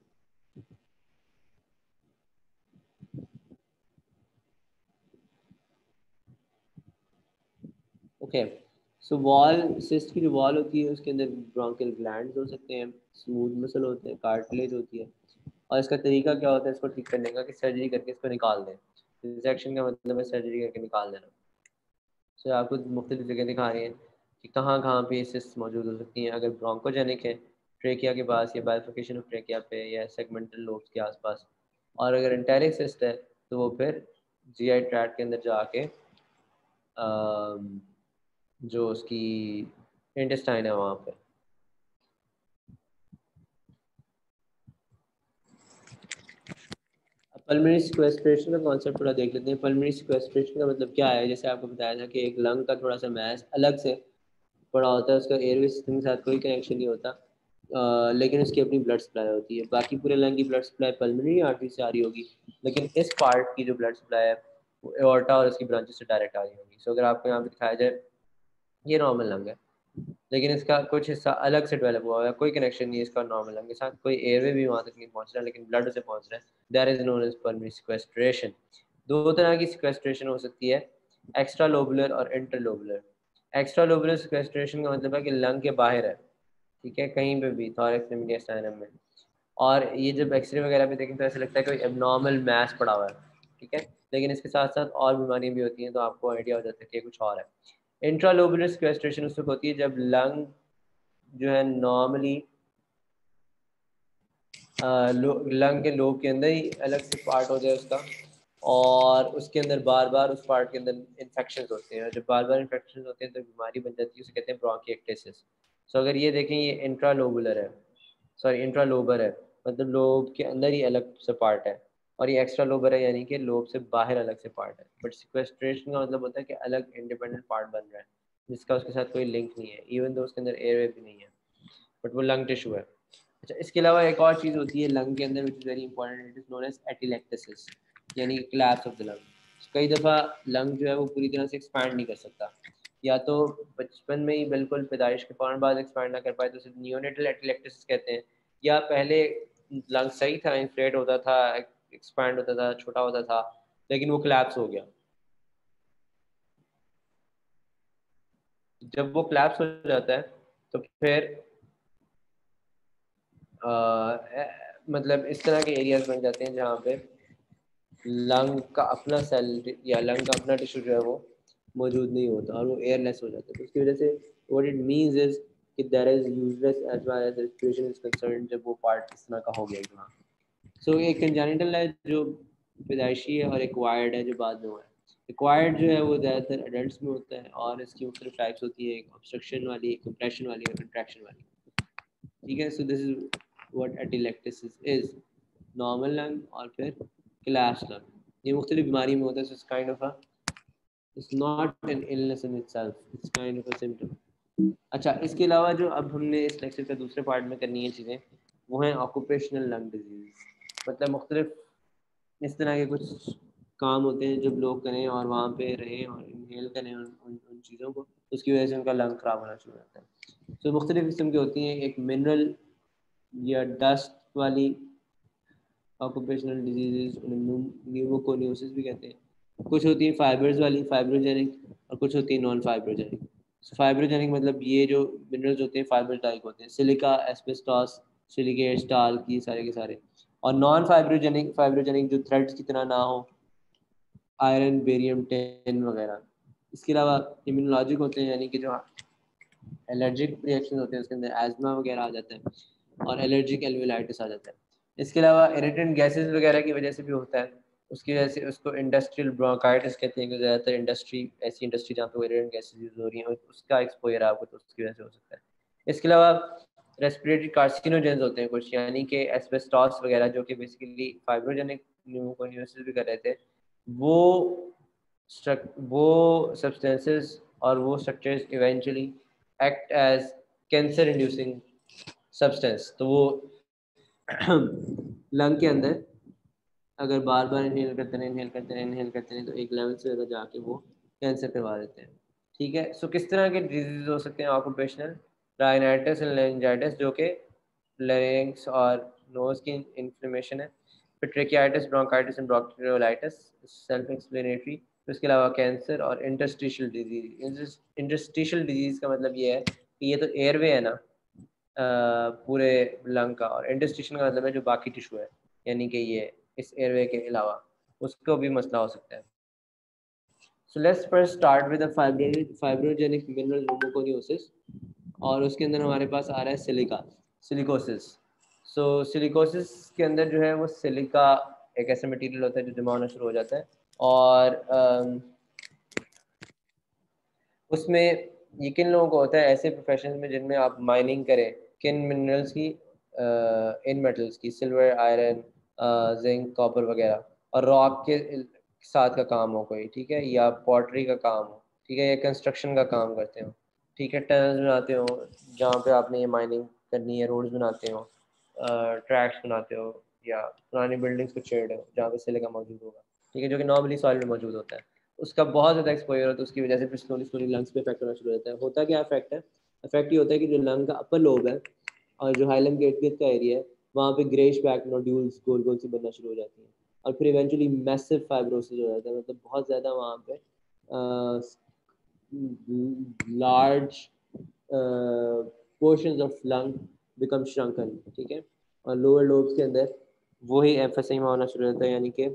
ओके, सो वॉल सिस्ट की जो वॉल होती है उसके अंदर ब्रोंकियल ग्लैंड्स हो सकते हैं, स्मूथ मसल होते हैं, कार्टिलेज होती है। और इसका तरीका क्या होता है इसको ठीक करने का? कि सर्जरी करके इसको निकाल दें। डिसेक्शन का मतलब है सर्जरी करके निकाल देना। सो आपको मुख्तलिफ जगह दिखा रहे हैं कि कहाँ कहाँ पे सिस्ट मौजूद हो सकती हैं। अगर ब्रोंकोजेनिक है ट्रेकिया के पास या बाइफिकेशन ऑफ ट्रेकिया पे या सेगमेंटल लोब्स के आसपास, और अगर एंटेरिक सिस्ट है तो वो फिर जीआई ट्रैक्ट के अंदर जाके जो उसकी इंटेस्टाइन है वहाँ पे। पल्मोनरी सिक्वेस्ट्रेशन का कॉन्सेप्ट थोड़ा देख लेते हैं। पल्मोनरी सिक्वेस्ट्रेशन का मतलब क्या है? जैसे आपको बताया था कि एक लंग का थोड़ा सा मैस अलग से पड़ा होता है, उसका एयरवे सिस्टम के साथ कोई कनेक्शन नहीं होता, आ, लेकिन उसकी अपनी ब्लड सप्लाई होती है। बाकी पूरे लंग की ब्लड सप्लाई पल्मोनरी आर्टरी से आ रही होगी, लेकिन इस पार्ट की जो ब्लड सप्लाई है वो एओर्टा और उसकी ब्रांचेस से डायरेक्ट आ रही होगी। सो अगर आपको यहाँ पे दिखाया जाए, ये नॉर्मल लंग है लेकिन इसका कुछ हिस्सा अलग से डेवलप हुआ है, कोई कनेक्शन नहीं है इसका नॉर्मल लंग के साथ, कोई एयरवे भी वहाँ तक नहीं पहुँच रहा, लेकिन ब्लड से पहुँच रहा है। That is known as pulmonary sequestration. दो तरह की सिक्वेस्ट्रेशन हो सकती है, एक्स्ट्रा लोबुलर और इंटरलोबुलर। एक्स्ट्रा लोबुलर सिक्वेस्ट्रेशन का मतलब है कि लंग के बाहर है, ठीक है, कहीं पे भी थॉरैक्स में, मीडियास्टाइनम में, और ये जब एक्सरे वगैरह पे देखें तो ऐसा लगता है कोई एबनॉर्मल मैस पड़ा हुआ है, ठीक है, लेकिन इसके साथ साथ और बीमारियां भी होती हैं, तो आपको आइडिया हो जाता है कि कुछ और है। इंट्रालोबुलर सिक्वेस्ट्रेशन उस वक्त होती है जब लंग जो है नॉर्मली लंग के लोब के अंदर ही अलग से पार्ट हो जाए उसका, और उसके अंदर बार बार उस पार्ट के अंदर इन्फेक्शन होते हैं, जब बार बार इन्फेक्शन होते हैं तो बीमारी बन जाती है, उसे कहते हैं ब्रोंकिएक्टेसिस। सो अगर ये देखें ये इंट्रालोबुलर है, सॉरी इंट्रालोबर है, मतलब लोब के अंदर ही अलग से पार्ट है, और ये एक्स्ट्रा लोबर है यानी कि लोब से बाहर अलग से पार्ट है। बट सिक्वेस्ट्रेशन का मतलब होता है कि अलग इंडिपेंडेंट पार्ट बन रहा है जिसका उसके साथ कोई लिंक नहीं है, इवन तो उसके अंदर एयरवे भी नहीं है, बट वो लंग टिश्यू है। अच्छा, इसके अलावा एक और चीज़ होती है लंग के अंदर which is very important, it is known as atelectasis, यानी कोलैप्स ऑफ द लंग। कई दफ़ा लंग जो है वो पूरी तरह से एक्सपैंड नहीं कर सकता, या तो बचपन में ही बिल्कुल पैदाइश के फौरन बाद एक्सपैंड ना कर पाए तो उसे नियोनेटल एटिलेक्टेसिस कहते हैं, या पहले लंग सही था, इन्फ्लेट होता था, एक्सपैंड होता था, छोटा होता था, लेकिन वो कोलैप्स हो गया। जब वो कोलैप्स हो जाता है तो फिर आ, मतलब इस तरह के एरियाज बन जाते हैं जहाँ पे लंग का अपना सेल या लंग का अपना टिश्यू जो है वो मौजूद नहीं होता और वो एयरलेस हो जाता है। तो उसकी वजह से व्हाट इट मींस इज कि there is useless as far as respiration is concern, जब वो पार्ट इस तरह का हो गया वहाँ। सो एक कंजेनिटल है जो पैदाइशी है और एक्वायर्ड है जो बाद में हुआ है। एक्वायर्ड जो है वो ज़्यादातर एडल्ट्स में होता है और इसकी मुख्तलिफ टाइप्स होती है, एक ऑब्स्ट्रक्शन वाली, एक कंप्रेशन वाली और कंट्रैक्शन वाली, ठीक है। So this is what atelectasis is, normal lung और फिर कोलैप्स लंग, ये मुख्तलिफ बीमारी में होता है। It's kind of a, it's not an illness in itself, it's kind of a symptom. अच्छा, इसके अलावा जो अब हमने इस लेक्चर के दूसरे पार्ट में करनी है चीज़ें, वो हैं ऑक्यूपेशनल लंग डिजीज, मतलब मुख्तलिफ इस तरह के कुछ काम होते हैं जब लोग करें और वहाँ पे रहें और इनहेल करें उन उन, उन चीज़ों को, उसकी वजह से उनका लंग ख़राब होना शुरू हो जाता है। तो मुख्तलिफ किस्म की होती हैं, एक मिनरल या डस्ट वाली ऑक्यूपेशनल डिजीज़, न्यूमोकोनियोसिस भी कहते हैं। कुछ होती हैं फाइबर्स वाली, फाइब्रोजेनिक, और कुछ होती है नॉन फाइब्रोजेनिक। फाइब्रोजेनिक मतलब ये जो मिनरल्स होते हैं फाइबर टाइप होते हैं, सिलिका, एस्बेस्टॉस, सिलिकेट, स्टाल, की सारे के सारे। और नॉन फाइब्रोजेनिक, फाइब्रोजेनिक जो थ्रेड्स की तरह ना हो, आयरन, बेरियम, टिन वगैरह। इसके अलावा इम्यूनोलॉजिक होते हैं, यानी कि जो एलर्जिक रिएक्शन होते हैं, उसके अंदर एजमा वगैरह आ जाता है और एलर्जिक एल्वेलाइटिस आ जाता है। इसके अलावा इरिटेंट गैसेस वगैरह की वजह से भी होता है, उसकी वजह से उसको इंडस्ट्रियल ब्रोंकाइटिस कहते हैं, कि ज़्यादातर इंडस्ट्री, ऐसी इंडस्ट्री जहाँ पे इरिटेंट गैसेस यूज़ हो रही हैं, उसका एक्सपोजर आपको तो उसकी वजह से हो सकता है। इसके अलावा रेस्पिरेटरी कार्सिनोजेंस होते हैं कुछ, यानी कि एस्बेस्टॉस वगैरह, जो कि बेसिकली फाइब्रोजेनिक न्यूमोकोनियोसिस भी कर रहे थे, वो वो सब्सटेंसेस और वो structures eventually act as cancer inducing substance. तो वो लंग के अंदर अगर बार बार इनहेल करते रहे इनहेल करते रहे इनहेल करते रहे तो एक लेवल से ज़्यादा जाके वो कैंसर करवा देते हैं, ठीक है। सो किस तरह के डिजीज हो सकते हैं ऑक्यूपेशनल, राइनाइटिस एंड लेरिंजाइटिस, जो कि लेरिंग्स और नोज की इन्फ्लेमेशन है, फिर tracheitis, bronchitis and bronchiolitis, self explanatory. इसके अलावा कैंसर और इंटरस्टिशियल डिजीज। इंटरस्टिशियल डिजीज का मतलब ये है कि ये तो एयरवे है ना पूरे लंग का, और इंटरस्टिशियल का मतलब है जो बाकी टिश्यू है, यानी कि ये इस एयरवे के अलावा उसको भी मसला हो सकता है। So let's first start with the fibrogenic mineral pneumoconiosis, और उसके अंदर हमारे पास आ रहा है सिलिका, सिलिकोसिस। सो सिलिकोसिस के अंदर जो है वो सिलिका एक ऐसा मटेरियल होता है जो जमा होना शुरू हो जाता है, और um, उसमें ये किन लोगों को होता है, ऐसे प्रोफेशन में जिनमें आप माइनिंग करें किन मिनरल्स की, इन मेटल्स की, सिल्वर, आयरन, जिंक, कॉपर वगैरह, और रॉक के साथ का काम हो कोई, ठीक है, या पॉटरी का काम हो, ठीक है, या कंस्ट्रक्शन का काम करते हो, ठीक है, टनल्स बनाते हो जहाँ पे आपने ये माइनिंग करनी है, रोड्स बनाते हो, ट्रैक्स बनाते हो, या पुरानी बिल्डिंग्स को छेड़ हो जहाँ पे सिलिका मौजूद होगा, ठीक है, जो कि नॉर्मली सॉइल में मौजूद होता है, उसका बहुत ज़्यादा एक्सपोजर होता है, उसकी वजह से फिर स्लोली स्लोली लंग्स पे इफेक्ट होना शुरू हो जाता है। होता क्या इफेक्ट है, इफेक्ट ये होता है कि जो लंग का अपर लोब है और जो हाइलम के इर्द-गिर्द का एरिया है, वहाँ पे ग्रेश बैक नोड्यूल्स गोल गोल सी बनना शुरू हो जाती हैं, और फिर इवेंचुअली मैसिव फाइब्रोसिस हो जाता है, मतलब बहुत ज़्यादा वहाँ पे large portions of lung become shrunken, ठीक है, और लोअर लोब्स के अंदर वही एम्फीसेमा होना शुरू हो जाता है, यानी कि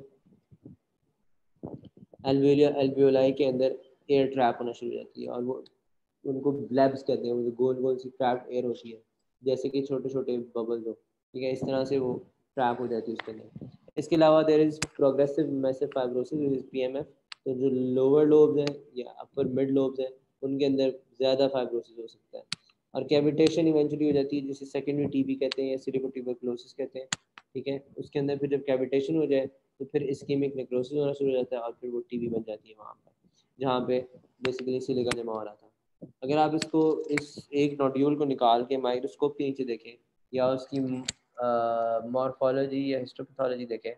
एल्वेलिया एल्वियोलाई के अंदर एयर ट्रैप होना शुरू हो जाती है, और वो उनको ब्लैब्स कहते हैं, वो जो गोल गोल सी ट्रैप्ड एयर होती है, जैसे कि छोटे छोटे बबल्स हो, ठीक है, इस तरह से वो ट्रैप हो जाती है उसके अंदर। इसके अलावा there is progressive massive fibrosis PMF, तो जो लोअर लोब्स हैं या अपर मिड लोब्स हैं उनके अंदर ज़्यादा फाइब्रोसिस हो सकता है, और कैविटेशन इवेंचुअली हो जाती है जिसे सेकेंडरी टीबी कहते हैं या सीरोट्यूबरकुलोसिस कहते हैं, ठीक है। उसके अंदर फिर जब कैविटेशन हो जाए तो फिर इस्कीमिक नेक्रोसिस होना शुरू हो जाता है और फिर वो टीबी बन जाती है वहाँ पर, जहाँ पे बेसिकली सिलिका जमा हो रहा था। अगर आप इसको इस एक नोड्यूल को निकाल के माइक्रोस्कोप के नीचे देखें या उसकी मॉर्फोलॉजी या हिस्टोपैथोलॉजी देखें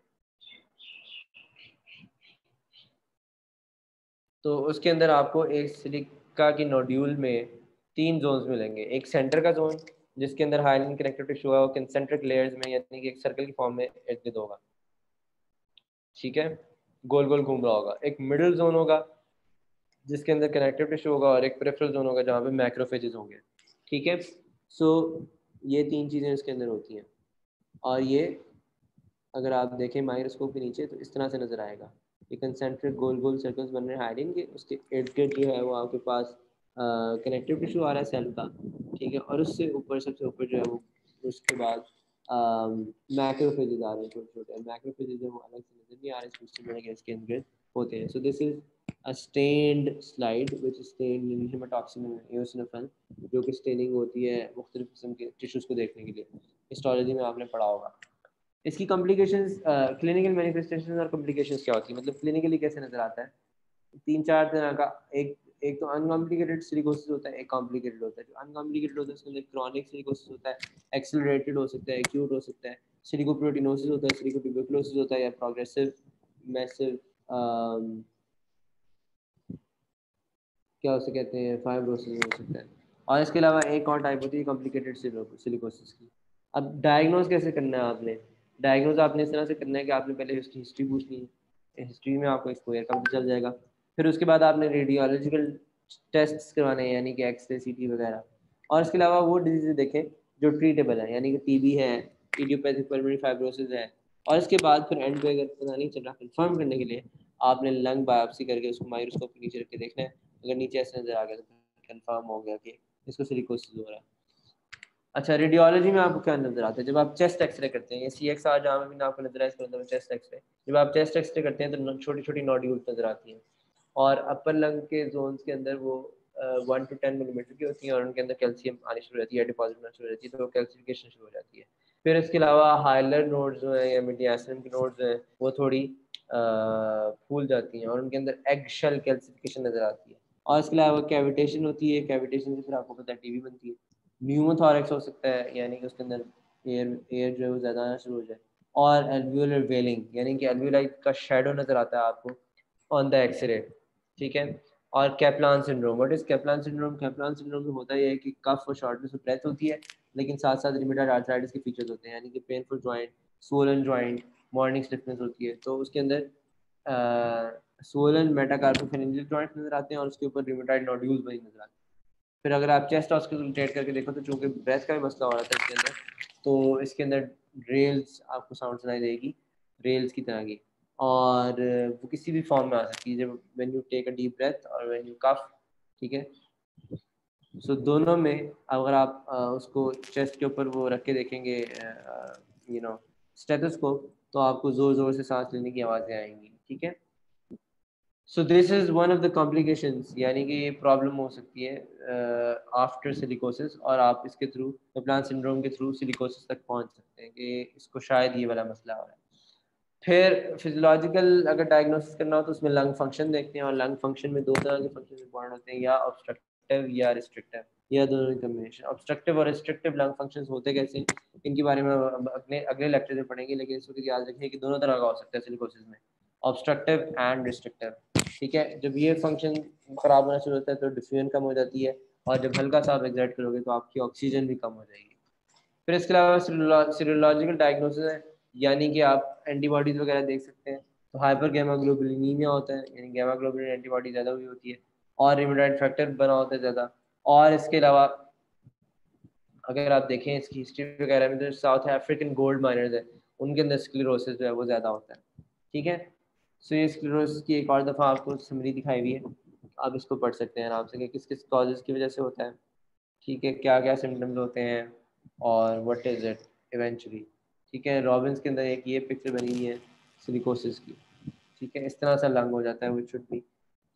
तो उसके अंदर आपको एक सिलिका की नोड्यूल में तीन जोन्स मिलेंगे। एक सेंटर का जोन जिसके अंदर हाइलाइन कनेक्टिव टिश्यू होगा, वो कंसेंट्रिक लेयर्स में यानी कि एक सर्कल की फॉर्म में इर्द-गिर्द होगा, ठीक है, गोल गोल घूम रहा होगा। एक मिडिल जोन होगा जिसके अंदर कनेक्टिव टिश्यू होगा, और एक पेरिफेरल जोन होगा जहाँ पे मैक्रोफेजेस होंगे, ठीक है। सो ये तीन चीज़ें इसके अंदर होती हैं, और ये अगर आप देखें माइक्रोस्कोप के नीचे तो इस तरह से नज़र आएगा। ये कंसेंट्रिक गोल गोल सर्कल्स बन रहे हैं हाइलाइन के, उसके इर्द गिर्द जो है वो आपके पास कनेक्टिव टिश्यू आ रहा है सेल का, ठीक है, और उससे ऊपर सबसे ऊपर जो है वो उसके बाद मैक्रोफेजेस आ रहे हैं छोटे छोटे। मैक्रोफेजेस जो वो अलग से नजर नहीं आ रहे, सिस्टम इसके इर्द गिर्द होते हैं। So this is a stained slide which is stained in hematoxylin and eosinophil, जो कि स्टेनिंग होती है मुख्तलिफ किस्म के टिश्यूज़ को देखने के लिए। हिस्टोलॉजी में आपने पढ़ा होगा। इसकी कॉम्प्लिकेशंस, क्लिनिकल मैनिफेस्टेशंस और कॉम्प्लिकेशंस क्या होती है, मतलब क्लिनिकली कैसे नजर आता है, तीन चार तरह का। एक एक तो अनकॉम्प्लिकेटेड सिलिकोसिस होता है, एक कॉम्प्लिकेटेड होता है। जो अनकॉम्प्लिकेटेड होता है उसके अंदर क्रॉनिक सिलिकोसिस होता है, एक्सेलरेटेड हो सकता है, एक्यूट हो सकता है, सिलिकोप्रोटीनोसिस होता है, सिलिकोट्यूबरकुलोसिस होता है, या प्रोग्रेसिव मैसिव क्या उसे कहते हैं फाइब्रोसिस हो सकता है। और इसके अलावा एक और टाइप होती है कॉम्प्लिकेटेड सिलिकोसिस की। अब डायग्नोज कैसे करना है आपने, डायग्नोज आपने इस तरह से करना है कि आपने पहले उसकी हिस्ट्री पूछनी है, हिस्ट्री में आपको एक्सपोजर का पता चल जाएगा। फिर उसके बाद आपने रेडियोलॉजिकल टेस्ट करवाने हैं, यानी कि एक्सरे सीटी वगैरह, और इसके अलावा वो डिजीज देखें जो ट्रीटेबल है, यानी कि टीबी है, इडियोपैथिक पल्मोनरी फाइब्रोसिस है। और इसके बाद फिर एंड पे अगर पता नहीं चल रहा, कंफर्म करने के लिए आपने लंग बायोप्सी करके उसको माइक्रोस्कोप के नीचे रख के देखना है। अगर नीचे ऐसे नजर आ गया तो कंफर्म हो गया कि इसको सिलिकोसिस हो रहा है। अच्छा, रेडियोलॉजी में आपको क्या नजर आता है जब आप चेस्ट एक्सरे करते हैं, ये सी एक्स आर जहाँ भी आपको नजर आए चेस्ट एक्सरे, जब आप चेस्ट एक्सरे करते हैं तो छोटी छोटी नोड्यूल्स नजर आती हैं, और अपर लंग के जोन्स के अंदर वो वन टू टेन मिलीमीटर की होती हैं, और उनके अंदर कैल्शियम आनी शुरू हो जाती है, डिपॉजिट होना शुरू हो जाती है, तो कैल्सिफिकेशन शुरू हो जाती है। फिर इसके अलावा हाइलर नोड्स जो है या मीडियासिन की नोड्स जो है वो थोड़ी फूल जाती हैं, और उनके अंदर एग शेल कैल्सिफिकेशन नजर आती है। और इसके अलावा कैविटेशन होती है, कैविटेशन से फिर आपको पता है टीबी बनती है। न्यूमोथोरैक्स हो सकता है, यानी कि उसके अंदर एयर एयर जो है वो ज़्यादा आना शुरू हो जाए। और एल्वियोलर वेलिंग, यानी कि एल्वियोलाई का शेडो नज़र आता है आपको ऑन द एक्सरे, ठीक है। और Caplan syndrome, what is Caplan syndrome? Caplan syndrome में होता है कि कफ और शॉर्टनेस ऑफ ब्रेथ होती है, लेकिन साथ साथ रिमेटॉइड आर्थराइटिस के फीचर्स होते हैं, यानी कि painful joint, swollen joint, morning stiffness होती है। तो उसके अंदर स्वोलन मेटाकार्पोफेरेंजियल जॉइंट्स नज़र आते हैं, और उसके ऊपर रिमेटॉइड नोड्यूल्स बनी नज़र आते हैं। फिर अगर आप चेस्ट ऑस्कल्टेट करके देखो तो चूँकि ब्रेथ का भी मसला हो रहा था इसके अंदर, तो इसके अंदर रेल्स आपको साउंड सुनाई देगी, रेल्स की तरह की, और वो किसी भी फॉर्म में आ सकती है, जब when you take a deep breath और व्हेन यू कफ, ठीक है। सो so, दोनों में अगर आप आ, उसको चेस्ट के ऊपर वो रख के देखेंगे यू नो स्टेथोस्कोप, तो आपको ज़ोर ज़ोर से सांस लेने की आवाज़ें आएंगी, ठीक है। So this is one of the complications, यानी कि ये प्रॉब्लम हो सकती है आफ्टर uh, सिलिकोसिस, और आप इसके थ्रू कैप्लान सिंड्रोम के थ्रू सिलिकोसिस तक पहुंच सकते हैं कि इसको शायद ये वाला मसला हो रहा है। फिर फिजियोलॉजिकल अगर डायग्नोसिस करना हो तो उसमें लंग फंक्शन देखते हैं, और लंग फंक्शन में दो तरह के फंक्शन इंपॉर्टेंट होते हैं, या ऑब्स्ट्रक्टिव या रिस्ट्रिक्टिव, या दोनों की कम्बिनेशन। ऑब्स्ट्रक्टिव और रिस्ट्रिक्टिव लंग फंक्शंस होते कैसे हैं, इनके बारे में अपने अगले लेक्चर में पढ़ेंगे, लेकिन इस वक्त याद रखिए कि दोनों तरह का हो सकता है सिलिकोसिस में, ऑब्स्ट्रक्टिव एंड रिस्ट्रिक्टिव, ठीक है। जब ये फंक्शन खराब होना शुरू होता है तो डिफ्यूजन कम हो जाती है, और जब हल्का सा आप एग्जर्ट करोगे तो आपकी ऑक्सीजन भी कम हो जाएगी। फिर इसके अलावा सीरोलॉजिकल डायग्नोसिस है, यानी कि आप एंटीबॉडीज वगैरह देख सकते हैं। तो हाइपर गैमाग्लोबुलिनीमिया होता है, यानी गैमाग्लोबुलिन एंटीबॉडी ज़्यादा हुई होती है, और रिमेटॉइड फैक्टर बना होता है ज़्यादा। और इसके अलावा अगर आप देखें इसकी हिस्ट्री वगैरह में, तो साउथ अफ्रीकन गोल्ड माइनर्स है, उनके अंदर स्क्लेरोसिस जो है वो ज़्यादा होता है, ठीक है। सो ये स्क्लेरोसिस की एक और दफ़ा आपको समरी दिखाई हुई है, आप इसको पढ़ सकते हैं आराम से कि किस किस कॉजेज़ की वजह से होता है, ठीक है, क्या क्या सिम्टम्स होते हैं, और व्हाट इज़ इट इवेंचुअली, ठीक है। रॉबिन्स के अंदर एक ये पिक्चर बनी हुई है सिलिकोसिस की, ठीक है। इस तरह सा लंग हो जाता है, which should be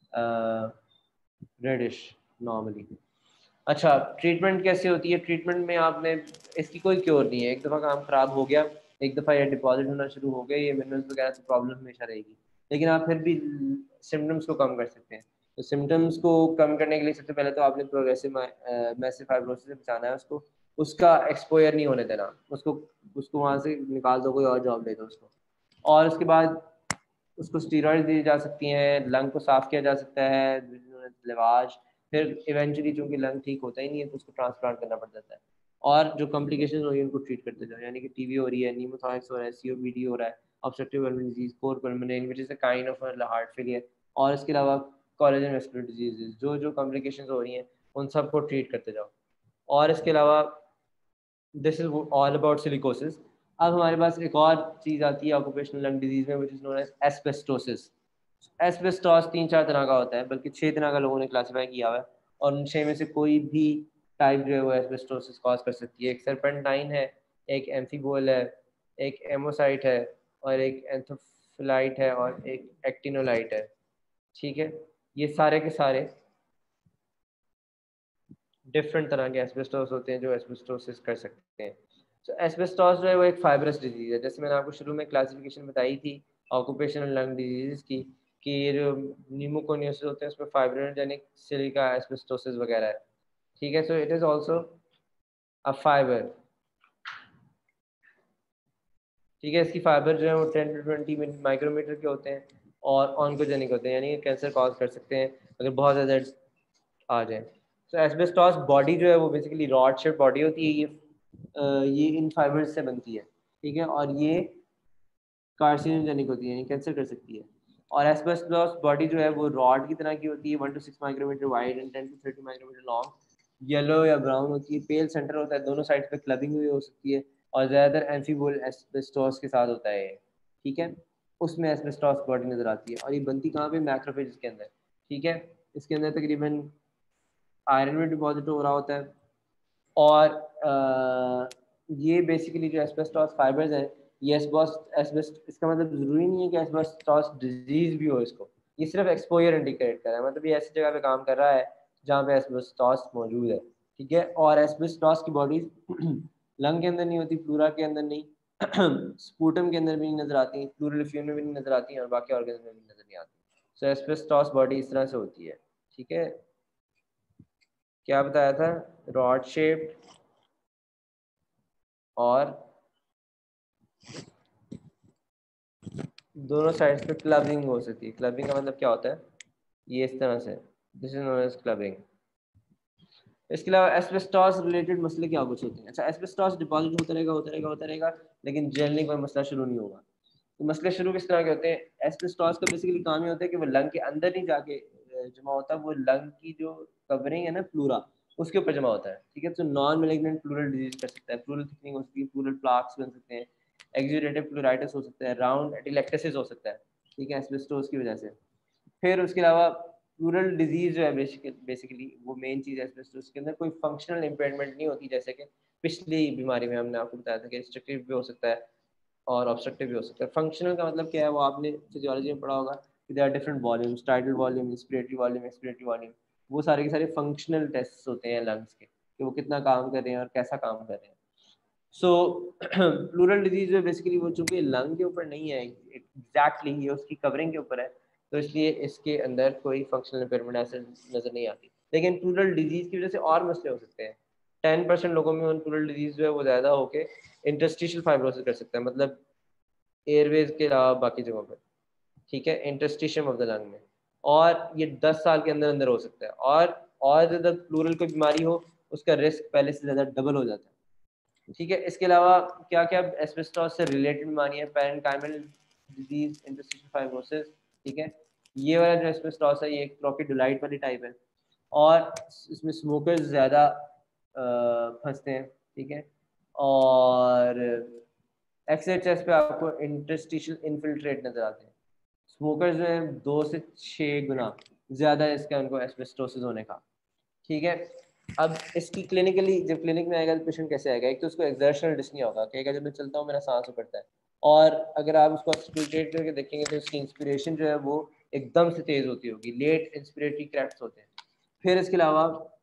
reddish normally. अच्छा, ट्रीटमेंट कैसे होती है? ट्रीटमेंट में आपने, इसकी कोई क्योर नहीं है। एक दफ़ा काम ख़राब हो गया, एक दफ़ा ये डिपॉजिट होना शुरू हो गया, ये मिनरल्स वगैरह तो प्रॉब्लम हमेशा रहेगी, लेकिन आप फिर भी सिम्टम्स को कम कर सकते हैं। तो सिम्टम्स को कम करने के लिए सबसे पहले तो आपने प्रोग्रेसिव मैसिव फाइब्रोसिस से बचाना है उसको, उसका एक्सपोजर नहीं होने देना, उसको उसको वहाँ से निकाल दो, कोई और जॉब दे दो उसको। और उसके बाद उसको स्टीरॉइड दी जा सकती हैं, लंग को साफ़ किया जा सकता है, लिवाज, फिर इवेंचुअली चूँकि लंग ठीक होता ही नहीं है तो उसको ट्रांसप्लांट करना पड़ जाता है। और जो कॉम्प्लिकेशन हो रही है उनको ट्रीट करते जाओ, यानी कि टीबी हो रही है, नीमोथोराक्स हो रहा है, सीओपीडी हो रहा है, obstructive pulmonary disease, cor pulmonary which is a kind of heart failure, और इसके अलावा कोलेजन वेस्कुलर डिजीजेस, जो जो कॉम्प्लिकेशंस हो रही हैं उन सबको ट्रीट करते जाओ। और इसके अलावा this is all about silicosis. अब हमारे पास एक और चीज़ आती है ऑक्यूपेशनल लंग डिजीज में, which is known as asbestosis. Asbestos तीन चार तरह का होता है, बल्कि छः तरह का लोगों ने क्लासीफाई किया हुआ है, और उन छः में से कोई भी टाइप जो है वो एस्बेस्टोसिस कॉज कर सकती है। एक सर्पेंटाइन है, एक एम्फीबोल है, एक एमोसाइट है, और एक एंथोफिलाइट है, और एक एक्टिनोलाइट है, ठीक है। ये सारे के सारे डिफरेंट तरह के एस्बेस्टोस होते हैं जो एस्बेस्टोसिस कर सकते हैं। तो एस्बेस्टोस जो है वो एक फाइब्रस डिजीज है, जैसे मैंने आपको शुरू में क्लासिफिकेशन बताई थी ऑक्यूपेशनल लंग डिजीज की, कि ये जो न्यूमोकोनियोसिस होते हैं उसमें फाइब्रोजेनिक सिलिका एस्बेस्टोसिस वगैरह है, ठीक है। So it is also a fibre, ठीक है। इसकी फाइबर जो है वो टेन टू ट्वेंटी माइक्रोमीटर के होते हैं और ऑन्कोजेनिक होते हैं, यानी कि कैंसर कॉज कर सकते हैं अगर बहुत ज़्यादा आ जाए। तो एस्बेस्टोस बॉडी जो है वो बेसिकली रॉड शेप बॉडी होती है, ये Uh, ये इन फाइबर्स से बनती है, ठीक है, और ये कार्सिनोजेनिक होती है, यानी कैंसर कर सकती है। और एस्बेस्टोस बॉडी जो है वो रॉड की तरह की होती है, one to six micrometre wide and ten to thirty micrometre long, yellow या ब्राउन होती है, पेल सेंटर होता है, दोनों साइड पे क्लबिंग हुई हो सकती है, और ज़्यादातर एम्फीबोल एस्बेस्टोस के साथ होता है, ठीक है। उसमें एस्बेस्टोस बॉडी नज़र आती है, और ये बनती कहाँ पे? मैक्रोफेज के अंदर, ठीक है। इसके अंदर तकरीबन आयरन में डिपॉजिट हो रहा होता है, और आ, ये बेसिकली जो एस्बेस्टोस फाइबर्स हैं, ये एस्बेस्ट एस्बेस्ट इसका मतलब ज़रूरी नहीं है कि एस्बेस्टोस डिजीज़ भी हो इसको, ये सिर्फ एक्सपोजर इंडिकेट कर रहा है, मतलब ये ऐसी जगह पे काम कर रहा है जहाँ पे एस्बेस्टोस मौजूद है, ठीक है। और एस्बेस्टोस की बॉडी लंग के अंदर नहीं होती, प्लूरा के अंदर नहीं, स्पूटम के अंदर भी नहीं नज़र आती, प्लूरल इफ्यूजन में भी नहीं नज़र आती, और बाकी ऑर्गन में भी नज़र नहीं आती। सो एस्बेस्टोस बॉडी इस तरह से होती है, ठीक है। क्या बताया था? रॉड शेप और दोनों साइड्स पे क्लबिंग हो सकती है। क्लबिंग का मतलब क्या होता है? ये इस तरह से, this is known as clubbing. इसके अलावा एस्बेस्टोस रिलेटेड मसले क्या कुछ होते हैं? अच्छा, एस्बेस्टोस डिपॉजिट होता रहेगा होता रहेगा होता रहेगा लेकिन जलने का मसला शुरू नहीं होगा। तो मसले शुरू किस तरह के होते हैं? एस्बेस्टोस का बेसिकली काम ये होता है कि वो लंग के अंदर नहीं जाके जमा होता, वो लंग की जो कवरिंग है ना, प्लूरा, उसके ऊपर जमा होता है, ठीक है। तो नॉन मैलिग्नेंट प्लूरल डिजीज कर सकता है, प्लूरल थिकनिंग हो सकती है, प्लूरल प्लाक्स बन सकते हैं, एक्सुडेटिव प्लूराइटिस हो सकता है, राउंड एटिलेक्टेसिस हो सकता है, ठीक है, एस्बेस्टोस की वजह से। फिर उसके अलावा प्लूरल डिजीज जो है बेसिकली वो मेन चीज़ है एस्बेस्टोस के अंदर, कोई फंक्शनल इम्पेयरमेंट नहीं होती, जैसे कि पिछली बीमारी में हमने आपको बताया था कि रिस्ट्रिक्टिव भी हो सकता है और ऑब्स्ट्रक्टिव भी हो सकता है। फंक्शनल का मतलब क्या है? वो आपने फिजियोलॉजी में पढ़ा होगा कि there are different volumes, tidal volume, inspiratory volume, expiratory volume, वो सारे के सारे फंक्शनल टेस्ट होते हैं लंग्स के, कि वो कितना काम कर रहे हैं और कैसा काम कर रहे हैं। सो प्लूरल डिजीज में बेसिकली वो चूंकि लंग के ऊपर नहीं है एग्जैक्टली, ये उसकी कवरिंग के ऊपर है, तो इसलिए इसके अंदर कोई फंक्शनल इम्पेयरमेंट ऐसे नजर नहीं आती। लेकिन प्लूरल डिजीज की वजह से और मसले हो सकते हैं। टेन परसेंट लोगों में उन प्लूरल डिजीज जो है वो ज़्यादा होके इंटरस्टिशियल फाइब्रोसिस कर सकता है, मतलब एयरवेज के अलावा बाकी जगहों पर, ठीक है, इंटरस्टिशियम ऑफ द लंग में, और ये दस साल के अंदर अंदर हो सकता है। और और ज़्यादा प्लूरल कोई बीमारी हो उसका रिस्क पहले से ज़्यादा डबल हो जाता है, ठीक है। इसके अलावा क्या क्या एस्बेस्टोस से रिलेटेड बीमारी है? पेरेन्काइमल डिजीज, इंटरस्टिशियल फाइब्रोसिस, ठीक है। ये वाला जो एस्बेस्टोस है ये एक ट्रोपिडोलाइट वाली टाइप है, और इसमें स्मोकर्स ज़्यादा फंसते हैं, ठीक है। और एक्स-रे टेस्ट पे आपको इंटरस्टिशियल इन्फिल्ट्रेट नजर आते हैं। स्मोकर्स जो हैं दो से छः गुना ज़्यादा इसका उनको एस्बेस्टोसिस होने का, ठीक है। अब इसकी क्लिनिकली जब क्लिनिक में आएगा तो पेशेंट कैसे आएगा, एक तो उसको एक्सर्शनल डिस्नी होगा, कहेगा जब मैं चलता हूँ मेरा सांस उखड़ता है, और अगर आप उसको एक्सप्लोरेट करके देखेंगे तो उसकी इंस्पिरेशन जो है वो एकदम से तेज़ होती होगी, लेट इंस्पिरेटरी क्रैक्स होते हैं। फिर इसके अलावा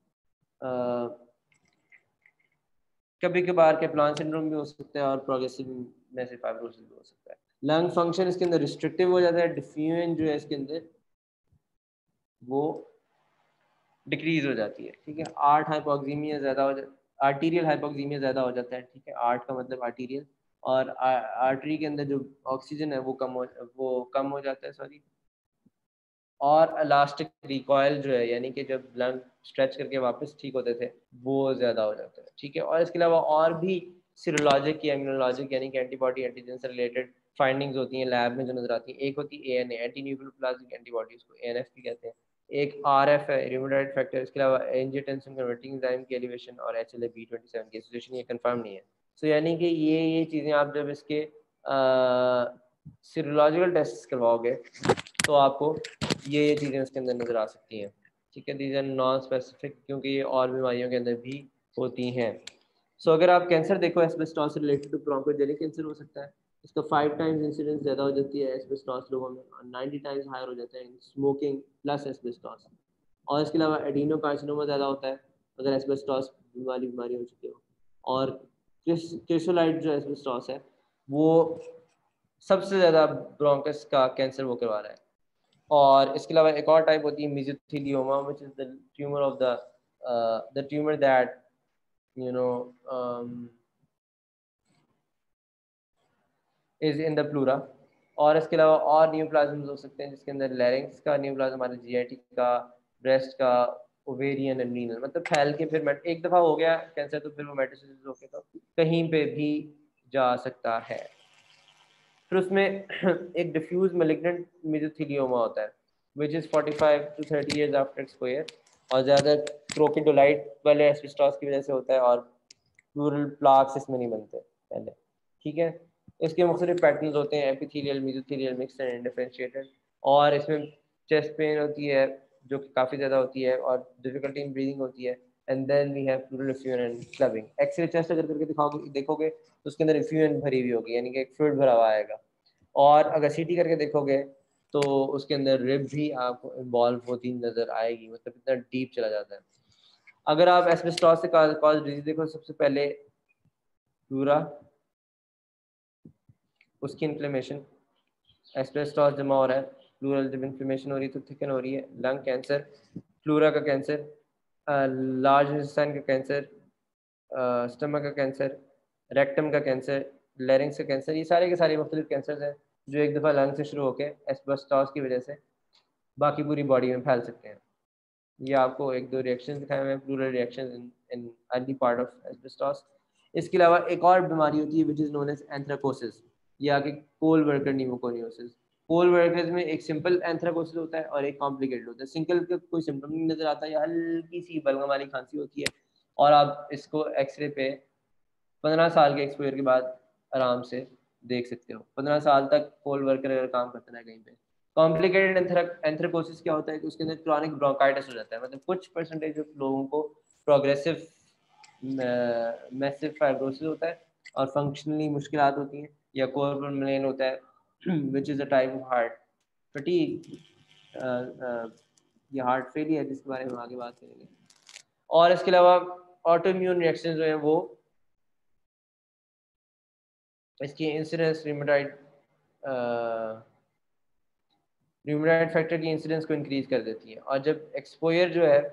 कभी कभार के प्लान सिंड्रोम भी हो सकता है और प्रोग्रेसिव मैसिव फाइब्रोसिस भी हो सकता है। लंग फंक्शन इसके अंदर रिस्ट्रिक्टिव हो जाता है, डिफ्यूजन जो है इसके अंदर वो डिक्रीज हो जाती है, ठीक है। आर्ट हाइपोक्सीमिया ज़्यादा हो जाता है, आर्टीरियल हाइपोक्सीमिया ज़्यादा हो जाता है, ठीक है। आर्ट का मतलब आर्टीरियल, और आर्टरी के अंदर जो ऑक्सीजन है वो कम हो वो कम हो जाता है, सॉरी। और इलास्टिक रिकॉयल जो है, यानी कि जब लंग स्ट्रेच करके वापस ठीक होते थे वो ज़्यादा हो जाता है, ठीक है। और इसके अलावा और भी सीरोलॉजिक या इम्यूनोलॉजिक यानी कि एंटीबॉडी एंटीजन से रिलेटेड फाइंडिंग्स होती हैं लैब में जो नजर आती हैं। एक होती है A N A, anti nucleoplasmic antibody, उसको ए एन एफ भी कहते हैं। एक आर एफ है, रिमोटाइड फैक्टर। इसके अलावा एंजियोटेंसिन कन्वर्टिंग एंजाइम की एलिवेशन और H L A B twenty seven की एसोसिएशन, ये कंफर्म नहीं है। सो so, यानी कि ये ये चीज़ें आप जब इसके सीरोलॉजिकल टेस्ट करवाओगे तो आपको ये ये चीज़ें इसके अंदर नज़र आ सकती हैं, ठीक है। दीज आर नॉन स्पेसिफिक, क्योंकि ये और बीमारियों के अंदर भी होती हैं। सो so, अगर आप कैंसर देखो एस्बेस्टॉस से रिलेटेड तो ब्रोंकोजेनिक कैंसर हो सकता है, इसका फाइव टाइम्स इंसिडेंस ज़्यादा हो जाती है एस्बेस्टॉस लोगों में, और नाइन्टी टाइम्स हायर हो जाता है स्मोकिंग प्लस एस्बेस्टॉस। और इसके अलावा एडिनोकार्सिनोमा ज़्यादा होता है अगर एस्बेस्टॉस वाली बीमारी हो चुकी हो। और क्रिसोलाइट जो एस्बेस्टॉस है वो सबसे ज़्यादा ब्रोंकस का कैंसर वो करवा रहा है। और इसके अलावा एक और टाइप होती है mesothelioma, which is the tumour of the the tumour that you know is in the pleura. और इसके अलावा और न्यूप्लाज्म्स हो सकते हैं जिसके अंदर लैरिंक्स का न्यूप्लाज्म, हमारे जीआईटी का, ब्रेस्ट का, ओवेरियन एंड रीनल, मतलब फैल के फिर एक दफ़ा हो गया कैंसर तो फिर वो मेटास्टेसिस होके तो कहीं पे भी जा सकता है। फिर उसमें एक डिफ्यूज मैलिग्नेंट मेसोथेलियोमा होता है which is forty five to thirty years after exposure, और ज़्यादा क्रोकिडोलाइट वाले एस्बेस्टॉस की वजह से होता है, और प्लूरल प्लाक्स इसमें नहीं बनते पहले, ठीक है। इसके मुख्तलिफ पैटर्न्स होते हैं, epithelial, mesothelial, mixed and differentiated. और इसमें चेस्ट पेन होती है जो कि काफ़ी ज़्यादा होती है, और डिफिकल्टी इन ब्रीदिंग होती है। And then we have pleural effusion and clubbing. X ray chest अगर करके दिखाओगे देखोगे तो उसके अंदर इफ्यूजन भरी हुई होगी, यानी कि एक फ्लूइड भरा हुआ आएगा। और अगर सीटी करके देखोगे तो उसके अंदर रिब भी आपको इन्वॉल्व होती नज़र आएगी, मतलब इतना डीप चला जाता है। अगर आप एस्बेस्टॉस से कॉज डिजीज देखो, सबसे पहले प्लूरा, उसकी इन्फ्लेमेशन, एस्बेस्टॉस जमा हो रहा है, प्लूरल जब इन्फ्लेमेशन हो रही है तो थिकन हो रही है, लंग कैंसर, प्लूरा का कैंसर, लार्ज इंटेस्टाइन का कैंसर, स्टमक का कैंसर, रेक्टम का कैंसर, लैरिंक्स का कैंसर, ये सारे के सारे मुख्तलिफ कैंसर हैं जो एक दफ़ा लंग से शुरू होकर एस्बेस्टॉस की वजह से बाकी पूरी बॉडी में फैल सकते हैं। ये आपको एक दो रिएक्शन दिखाए हुए हैं, pleural reaction in in early part of asbestos. इसके अलावा एक और बीमारी होती है which is known as anthracosis, या कि coal worker pneumoconiosis. Coal workers में एक सिंपल एंथ्राकोसिस होता है और एक कॉम्प्लिकेटेड होता है। सिंपल का कोई सिम्टम नहीं नजर आता, या हल्की सी बलगम वाली खांसी होती है, और आप इसको एक्सरे पे पंद्रह साल के एक्सपोजर के बाद आराम से देख सकते हो। पंद्रह साल तक कोल वर्कर अगर काम करता है कहीं पे। कॉम्प्लिकेटेड एंथ्राकोसिस क्या होता है कि उसके अंदर क्रॉनिक ब्रोंकाइटिस हो जाता है, मतलब कुछ परसेंटेज ऑफ लोगों को प्रोग्रेसिव मैसिव फाइब्रोसिस होता है और फंक्शनली मुश्किलात होती हैं, या कोर्पल होता है which is a type of heart fatigue, ये हार्ट फेलियर जिसके बारे में आगे बात करेंगे। और इसके अलावा ऑटो इम्यून रिएक्शन जो है वो इसकी इंसिडेंस रिमोटाइड रिमोटाइड फैक्टर की इंसिडेंस को इंक्रीज कर देती है। और जब एक्सपोजर जो है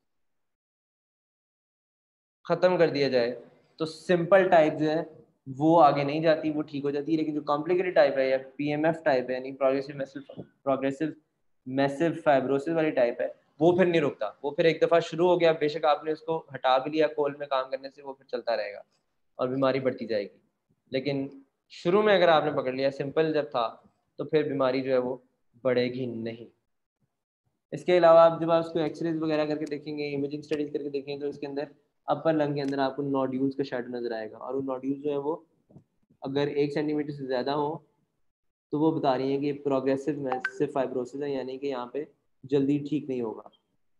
ख़त्म कर दिया जाए तो सिंपल टाइप जो है वो आगे नहीं जाती, वो ठीक हो जाती है। लेकिन जो कॉम्प्लिकेटेड टाइप है या पीएमएफ टाइप है, यानी progressive massive progressive massive fibrosis वाली टाइप है, वो फिर नहीं रुकता। वो फिर एक दफ़ा शुरू हो गया, बेशक आपने उसको हटा भी लिया कोल में काम करने से, वो फिर चलता रहेगा और बीमारी बढ़ती जाएगी। लेकिन शुरू में अगर आपने पकड़ लिया, सिंपल जब था, तो फिर बीमारी जो है वो बढ़ेगी नहीं। इसके अलावा आप जब आप उसको एक्सरेज वगैरह करके देखेंगे, इमेजिंग स्टडीज करके देखेंगे, तो इसके अंदर अपर लंग के अंदर आपको नोड्यूल्स का शैडो नजर आएगा, और वो नोड्यूल्स जो है वो अगर एक सेंटीमीटर से ज़्यादा हो तो वो बता रही है कि प्रोग्रेसिव मैसिव फाइब्रोसिस है, यानी कि यहाँ पे जल्दी ठीक नहीं होगा।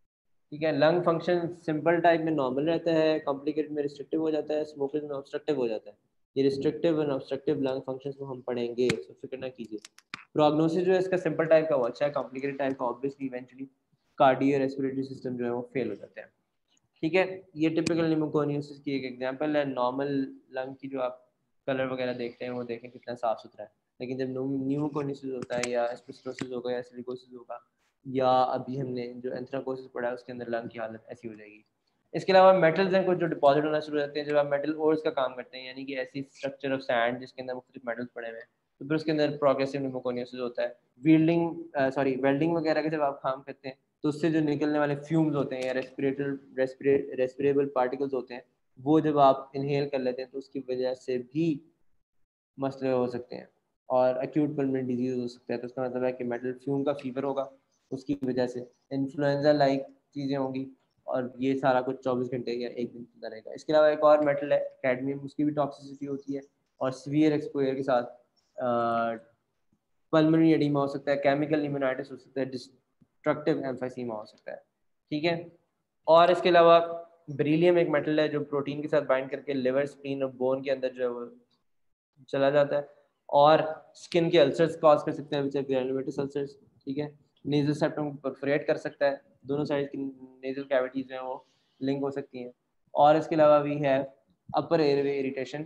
ठीक है। लंग फंक्शन सिंपल टाइप में नॉर्मल रहता है, कॉम्प्लिकेटेड में रिस्ट्रिक्टिव हो जाता है, स्मोकिंग में ऑब्स्ट्रक्टिव हो जाता है। ये restrictive and obstructive lung functions को हम पढ़ेंगे, तो फिक्र ना कीजिए। प्रोग्नोसिस जो है इसका सिंपल टाइप का वो अच्छा है, कॉम्प्लिकेटेड टाइप का obviously eventually cardio respiratory system जो है वो फेल हो जाते हैं। ठीक है, ये टिपिकल निमोकोनियोसिस की एक एग्जांपल है। नॉर्मल लंग की जो आप कलर वगैरह देखते हैं वो देखें कितना साफ सुथरा है, लेकिन जब न्यूमोकोनियोसिस होता है या एस्बेस्टोसिस होगा या सिलिकोसिस होगा या अभी हमने जो एंथ्राकोसिस पढ़ा है उसके अंदर लंग की हालत ऐसी हो जाएगी। इसके अलावा मेटल्स हैं कुछ जो डिपॉजिट होना शुरू हो जाते हैं जब आप मेटल ओर्स का काम करते हैं, यानी कि ऐसी स्ट्रक्चर ऑफ सैंड जिसके अंदर मुख्तलिफ मेटल्स पड़े हुए हैं, तो फिर उसके अंदर प्रोग्रेसिव निमोकोनियोसिस होता है। वील्डिंग सॉरी वेल्डिंग वगैरह के जब आप काम करते हैं तो उससे जो निकलने वाले फ्यूम्स होते हैं या रेस्पिरेटर रेस्पिरेबल पार्टिकल्स होते हैं वो जब आप इनहेल कर लेते हैं तो उसकी वजह से भी मसले हो सकते हैं और एक्यूट पल्मोनरी डिजीज हो सकता है। तो उसका मतलब है कि मेटल फ्यूम का फीवर होगा, उसकी वजह से इन्फ्लुएंजा लाइक चीज़ें होंगी और ये सारा कुछ चौबीस घंटे या एक दिन चलता रहेगा। इसके अलावा एक और मेटल है कैडमियम, उसकी भी टॉक्सिसिटी होती है और सीवियर एक्सपोजर के साथ पल्मोनरी एडिमा हो सकता है, केमिकल न्यूमोनाइटिस हो सकता है, डिस्ट्रक्टिव एम्फाइसीमा हो सकता है। ठीक है, और इसके अलावा बेरिलियम एक मेटल है जो प्रोटीन के साथ बाइंड करके लिवर, स्प्लीन और बोन के अंदर जो है वो चला जाता है और स्किन के अल्सर्स कॉज कर सकते हैं, विच आर ग्रैनुलोमेटस अल्सर्स। ठीक है, नेजल सेप्टम को परफोरेट कर सकता है, दोनों साइड की नेजल कैविटीज जो हैं वो लिंक हो सकती हैं। और इसके अलावा भी है अपर एयरवे इरिटेशन,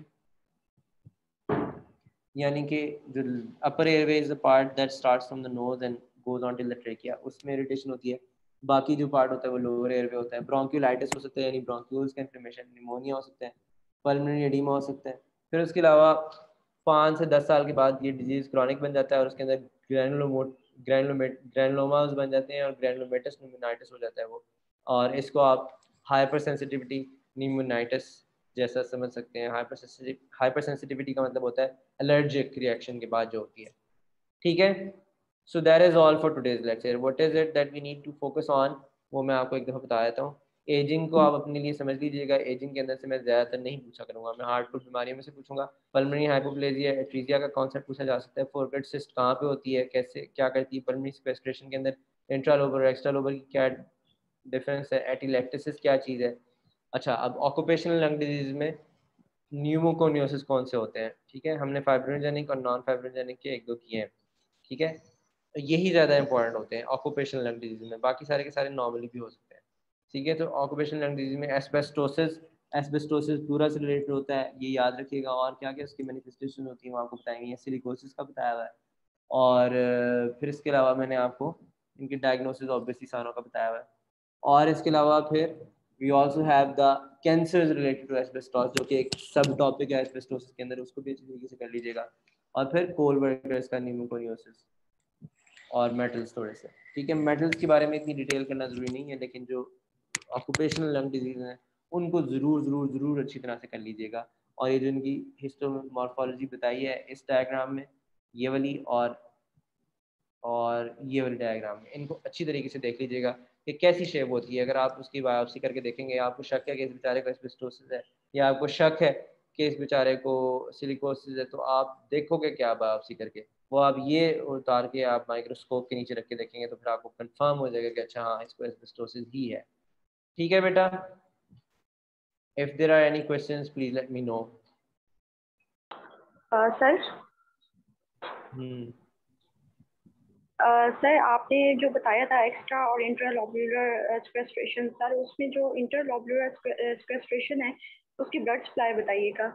यानी कि जो upper airway is the part that starts from the nose and goes on till the trachea, उसमें इरिटेशन होती है। बाकी जो पार्ट होता है वो लोअर एयरवे होता है। ब्रोंकियोलाइटिस हो सकता है यानी ब्रोंक्यूल्स का इन्फ्लेमेशन, निमोनिया हो सकता है, पल्मोनरी एडिमा हो सकता है। फिर उसके अलावा पाँच से दस साल के बाद ये डिजीज़ क्रॉनिक बन जाता है और उसके अंदर ग्रैनुलोमोट ग्रैनुलोमेट ग्रैनुलोमास बन जाते हैं और ग्रैनुलोमेटस निमोनाइटिस हो जाता है वो, और इसको आप हाइपर सेंसिटिविटी निमोनाइटिस जैसा समझ सकते हैं। हाइपर सेंसिटिव हाइपर सेंसिटिविटी का मतलब होता है एलर्जिक रिएक्शन के बाद जो होती है। ठीक है, so that is all for today's lecture. What is it that we need to focus on, वो मैं आपको एक दफ़ा बता देता हूँ। एजिंग को आप अपने लिए समझ लीजिएगा। एजिंग के अंदर से मैं ज़्यादातर नहीं पूछा करूँगा, मैं हार्ट बीमारियों में से पूछूंगा। पल्मोनरी हाइपोप्लेजिया एट्रीजिया का कॉन्सेप्ट पूछा जा सकता है। फोरगेट सिस्ट कहाँ पे होती है, कैसे क्या करती है, पल्मोनरी सेक्वेस्ट्रेशन के अंदर इंट्रालोबर और एक्स्ट्रालोबर की क्या डिफरेंस है, एटीलेक्टेसिस क्या चीज़ है। अच्छा, अब ऑक्यूपेशनल लंग डिजीज में न्यूमोकोनियोसिस कौन से होते हैं। ठीक है, हमने फाइब्रोजेनिक और नॉन फाइब्रोजेनिक के एक दो किए हैं। ठीक है, यही ज़्यादा इंपॉर्टेंट होते हैं ऑक्यूपेशनल लंग डिजीज में, बाकी सारे के सारे नॉर्मली भी हो सकते हैं। ठीक है, तो ऑक्यूपेशनल लंग डिजीज में एस्बेस्टोसिस एस्बेस्टोसिस पूरा से रिलेटेड होता है, ये याद रखिएगा। और क्या क्या उसकी मैनिफेस्टेशन होती है वो आपको बताएंगे। ये सिलिकोसिस का बताया हुआ है और फिर इसके अलावा मैंने आपको इनकी डायग्नोसिस ऑब्वियसली सारों का बताया हुआ है। और इसके अलावा फिर we also have the cancers related to asbestos, जो कि एक सब टॉपिक है एस्बेस्टोसिस के अंदर, उसको भी अच्छी तरीके से कर लीजिएगा। और फिर कोल वर्कर्स का न्यूमोकोनियोसिस और मेटल्स थोड़े से। ठीक है, मेटल्स के बारे में इतनी डिटेल करना ज़रूरी नहीं है, लेकिन जो ऑक्यूपेशनल लंग डिजीज हैं उनको ज़रूर ज़रूर ज़रूर अच्छी तरह से कर लीजिएगा। और ये जो इनकी हिस्टोमॉर्फोलॉजी बताई है इस डायग्राम में, ये वाली और और ये वाली डायग्राम में, इनको अच्छी तरीके से देख लीजिएगा कि कैसी शेप होती है। अगर आप उसकी बायोप्सी करके देखेंगे, आपको शक है कि इस बेचारे को एस्बेस्टोसिस है या आपको शक है कि इस बेचारे को सिलिकोसिस है, तो आप देखोगे क्या बायोप्सी करके, वो आप ये उतार के आप माइक्रोस्कोप के नीचे रख के देखेंगे तो फिर आपको कंफर्म हो जाएगा कि अच्छा हाँ इसको एस्बेस्टोसिस ही है। ठीक है बेटा, if there are any questions please let me know. Sir hmm sir आपने जो बताया था एक्स्ट्रा और इंट्रालोब्यूलर सेक्वेस्ट्रेशन, सर उसमें जो इंटरलोब्यूलर सेक्वेस्ट्रेशन है उसकी ब्लड सप्लाई बताइएगा।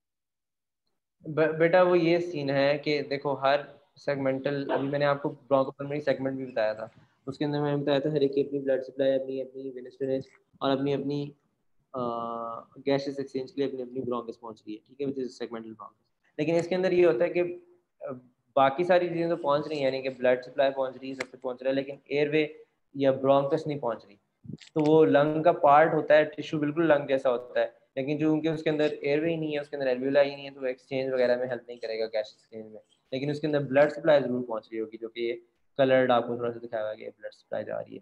बेटा वो ये सीन है कि देखो हर सेगमेंटल, अभी मैंने आपको ब्रोंकोपल्मोनरी सेगमेंट भी बताया था, उसके अंदर मैंने बताया था हर एक की अपनी ब्लड सप्लाई, अपनी अपनी वेनस ड्रेनेज और अपनी अपनी गैसेस एक्सचेंज के लिए अपनी अपनी ब्रोंकस पहुंच रही है। ठीक है, विच इज सेगमेंटल ब्रोंकस। लेकिन इसके अंदर ये होता है कि बाकी सारी चीज़ें तो पहुंच रही हैं, यानी कि ब्लड सप्लाई पहुंच रही है, सब कुछ पहुंच रहा है, लेकिन एयरवे या ब्रोंकस नहीं पहुंच रही। तो वो लंग का पार्ट होता है, टिश्यू बिल्कुल लंग जैसा होता है, लेकिन जो उनके उसके अंदर एयरवे ही नहीं है, उसके अंदर एल्वियोला ही नहीं है, तो एक्सचेंज वगैरह में हेल्प नहीं करेगा गैस एक्सचेंज में। लेकिन उसके अंदर ब्लड सप्लाई जरूर पहुंच रही होगी, जो कि ये कलर्ड आपको थोड़ा सा दिखाया हुआ है, ब्लड सप्लाई जा रही है।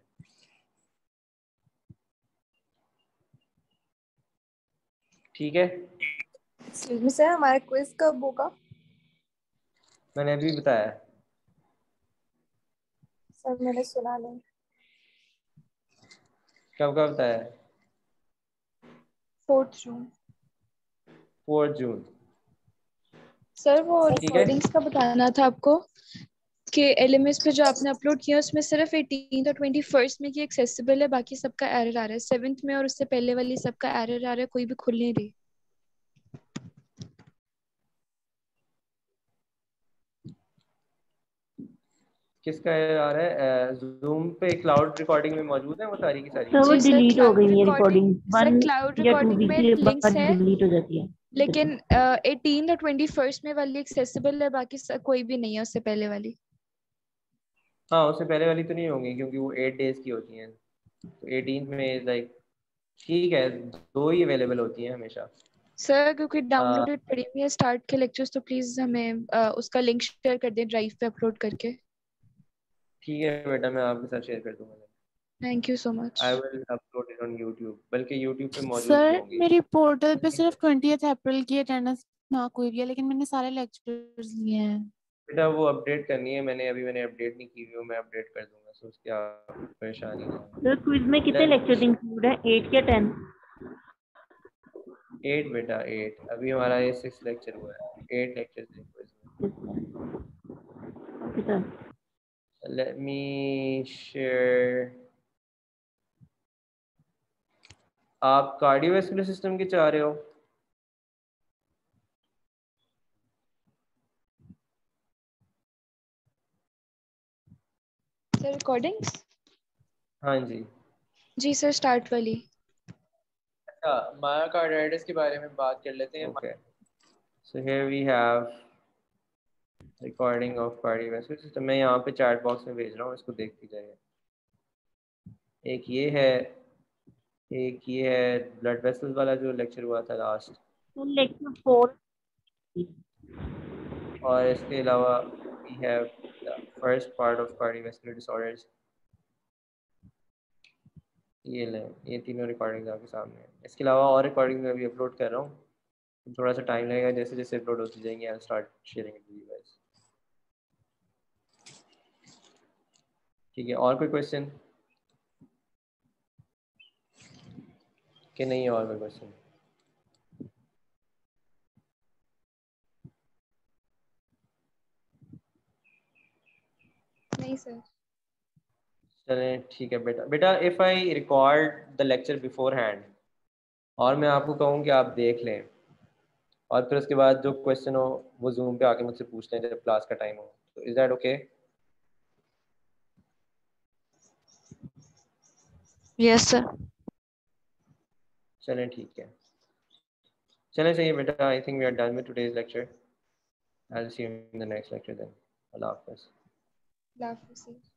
ठीक है सर, हमारा क्विज कब होगा? मैंने अभी बताया। सर मैंने सुना नहीं। कब कब बताया? Fourth June. Fourth June. Sir वो ठीक है। रिकॉर्डिंग्स का बताना था आपको कि एलएमएस पे जो आपने अपलोड किया उसमें सिर्फ एटीन और ट्वेंटी फर्स्ट में की एक्सेसिबल है, बाकी सबका एरर आ रहा है। सेवेंथ में और उससे पहले वाली सबका एरर आ रहा है, कोई भी खुल नहीं रही। किसका आ रहा है? जूम पे क्लाउड रिकॉर्डिंग में मौजूद है वो सारी की सारी? सर वो जी सर, डिलीट हो क्लाउड गई है recording, recording, sir one cloud या टू रिकॉर्डिंग वीक में के लिंक्स बाद है, डिलीट हो जाती है। लेकिन एटीन और ट्वेंटी फर्स्ट में वाली एक्सेसिबल है, बाकी स- कोई भी नहीं है उससे पहले वाली। हाँ उससे पहले वाली तो नहीं होंगी क्योंकि वो एट डेज की होती हैं। तो एटीन में लाइक ठीक है, दो ही अवेलेबल होती हैं हमेशा। सर क्योंकि आ, डाउनलोडेड पड़ी हुई है स्टार्ट के लेक्चर्स, तो प्लीज हमें अ, उसका लिंक शेयर कर दें ड्राइव पे अपलोड करके। ठीक है बेटा, मैं आपके साथ शेयर कर दूंगा। Thank you so much. I will upload it on YouTube, बल्कि यूट्यूब पे मौजूद भी सर होंगी। मेरी पोर्टल पे सिर्फ ट्वेंटियथ अप्रैल की अटेंडेंस मार्क हुई है, लेकिन मैंने सारे लेक्चर्स लिए हैं। बेटा वो अपडेट करनी है, मैंने अभी मैंने अपडेट नहीं की हुई, मैं अपडेट कर दूंगा, सो उसकी आप परेशानी ना हो। सर क्विज में कितने लेक्चर इंक्लूड है, एट या टेन? एट बेटा, एट। अभी हमारा ये सिक्स लेक्चर हुआ है, एट लेक्चर थे क्विज में। Okay sir. Let me share. आप कार्डियोवैस्कुलर सिस्टम के चाह रहे हो? Sir recordings? हाँ जी। जी सर, स्टार्ट वाली। अच्छा, मायोकार्डाइटिस के बारे में बात कर लेते हैं। Okay, so here we have recording of cardiovascular system. मैं यहाँ पे चैट बॉक्स में भेज रहा हूँ, इसको देखती जाइए। एक ये है, एक ये है ब्लड वेसल्स वाला जो लेक्चर हुआ था लास्ट, तो लेक्चर फोर। और इसके अलावा we have the first part of cardiovascular disorders. ये लें, ये तीनों रिकॉर्डिंग आपके सामने हैं। इसके अलावा और रिकॉर्डिंग मैं अभी अपलोड कर रहा हूँ, थोड़ा सा टाइम लगेगा, जैसे जैसे अपलोड होती जाएंगी I will start sharing with you guys. ठीक है, और कोई क्वेश्चन कि नहीं? और कोई क्वेश्चन? नहीं सर। चलें ठीक है बेटा। बेटा if I record the lecture beforehand और मैं आपको कहूँ कि आप देख लें, और फिर उसके बाद जो क्वेश्चन हो वो जूम पे आके मुझसे पूछ लें जब क्लास का टाइम हो, तो is that okay? Yes sir. चलें ठीक है, चलें सही है बेटा। I think we are done with today's lecture. I will see you in the next lecture then. अल्लाह हाफ़िज़। अल्लाह हाफ़िज़।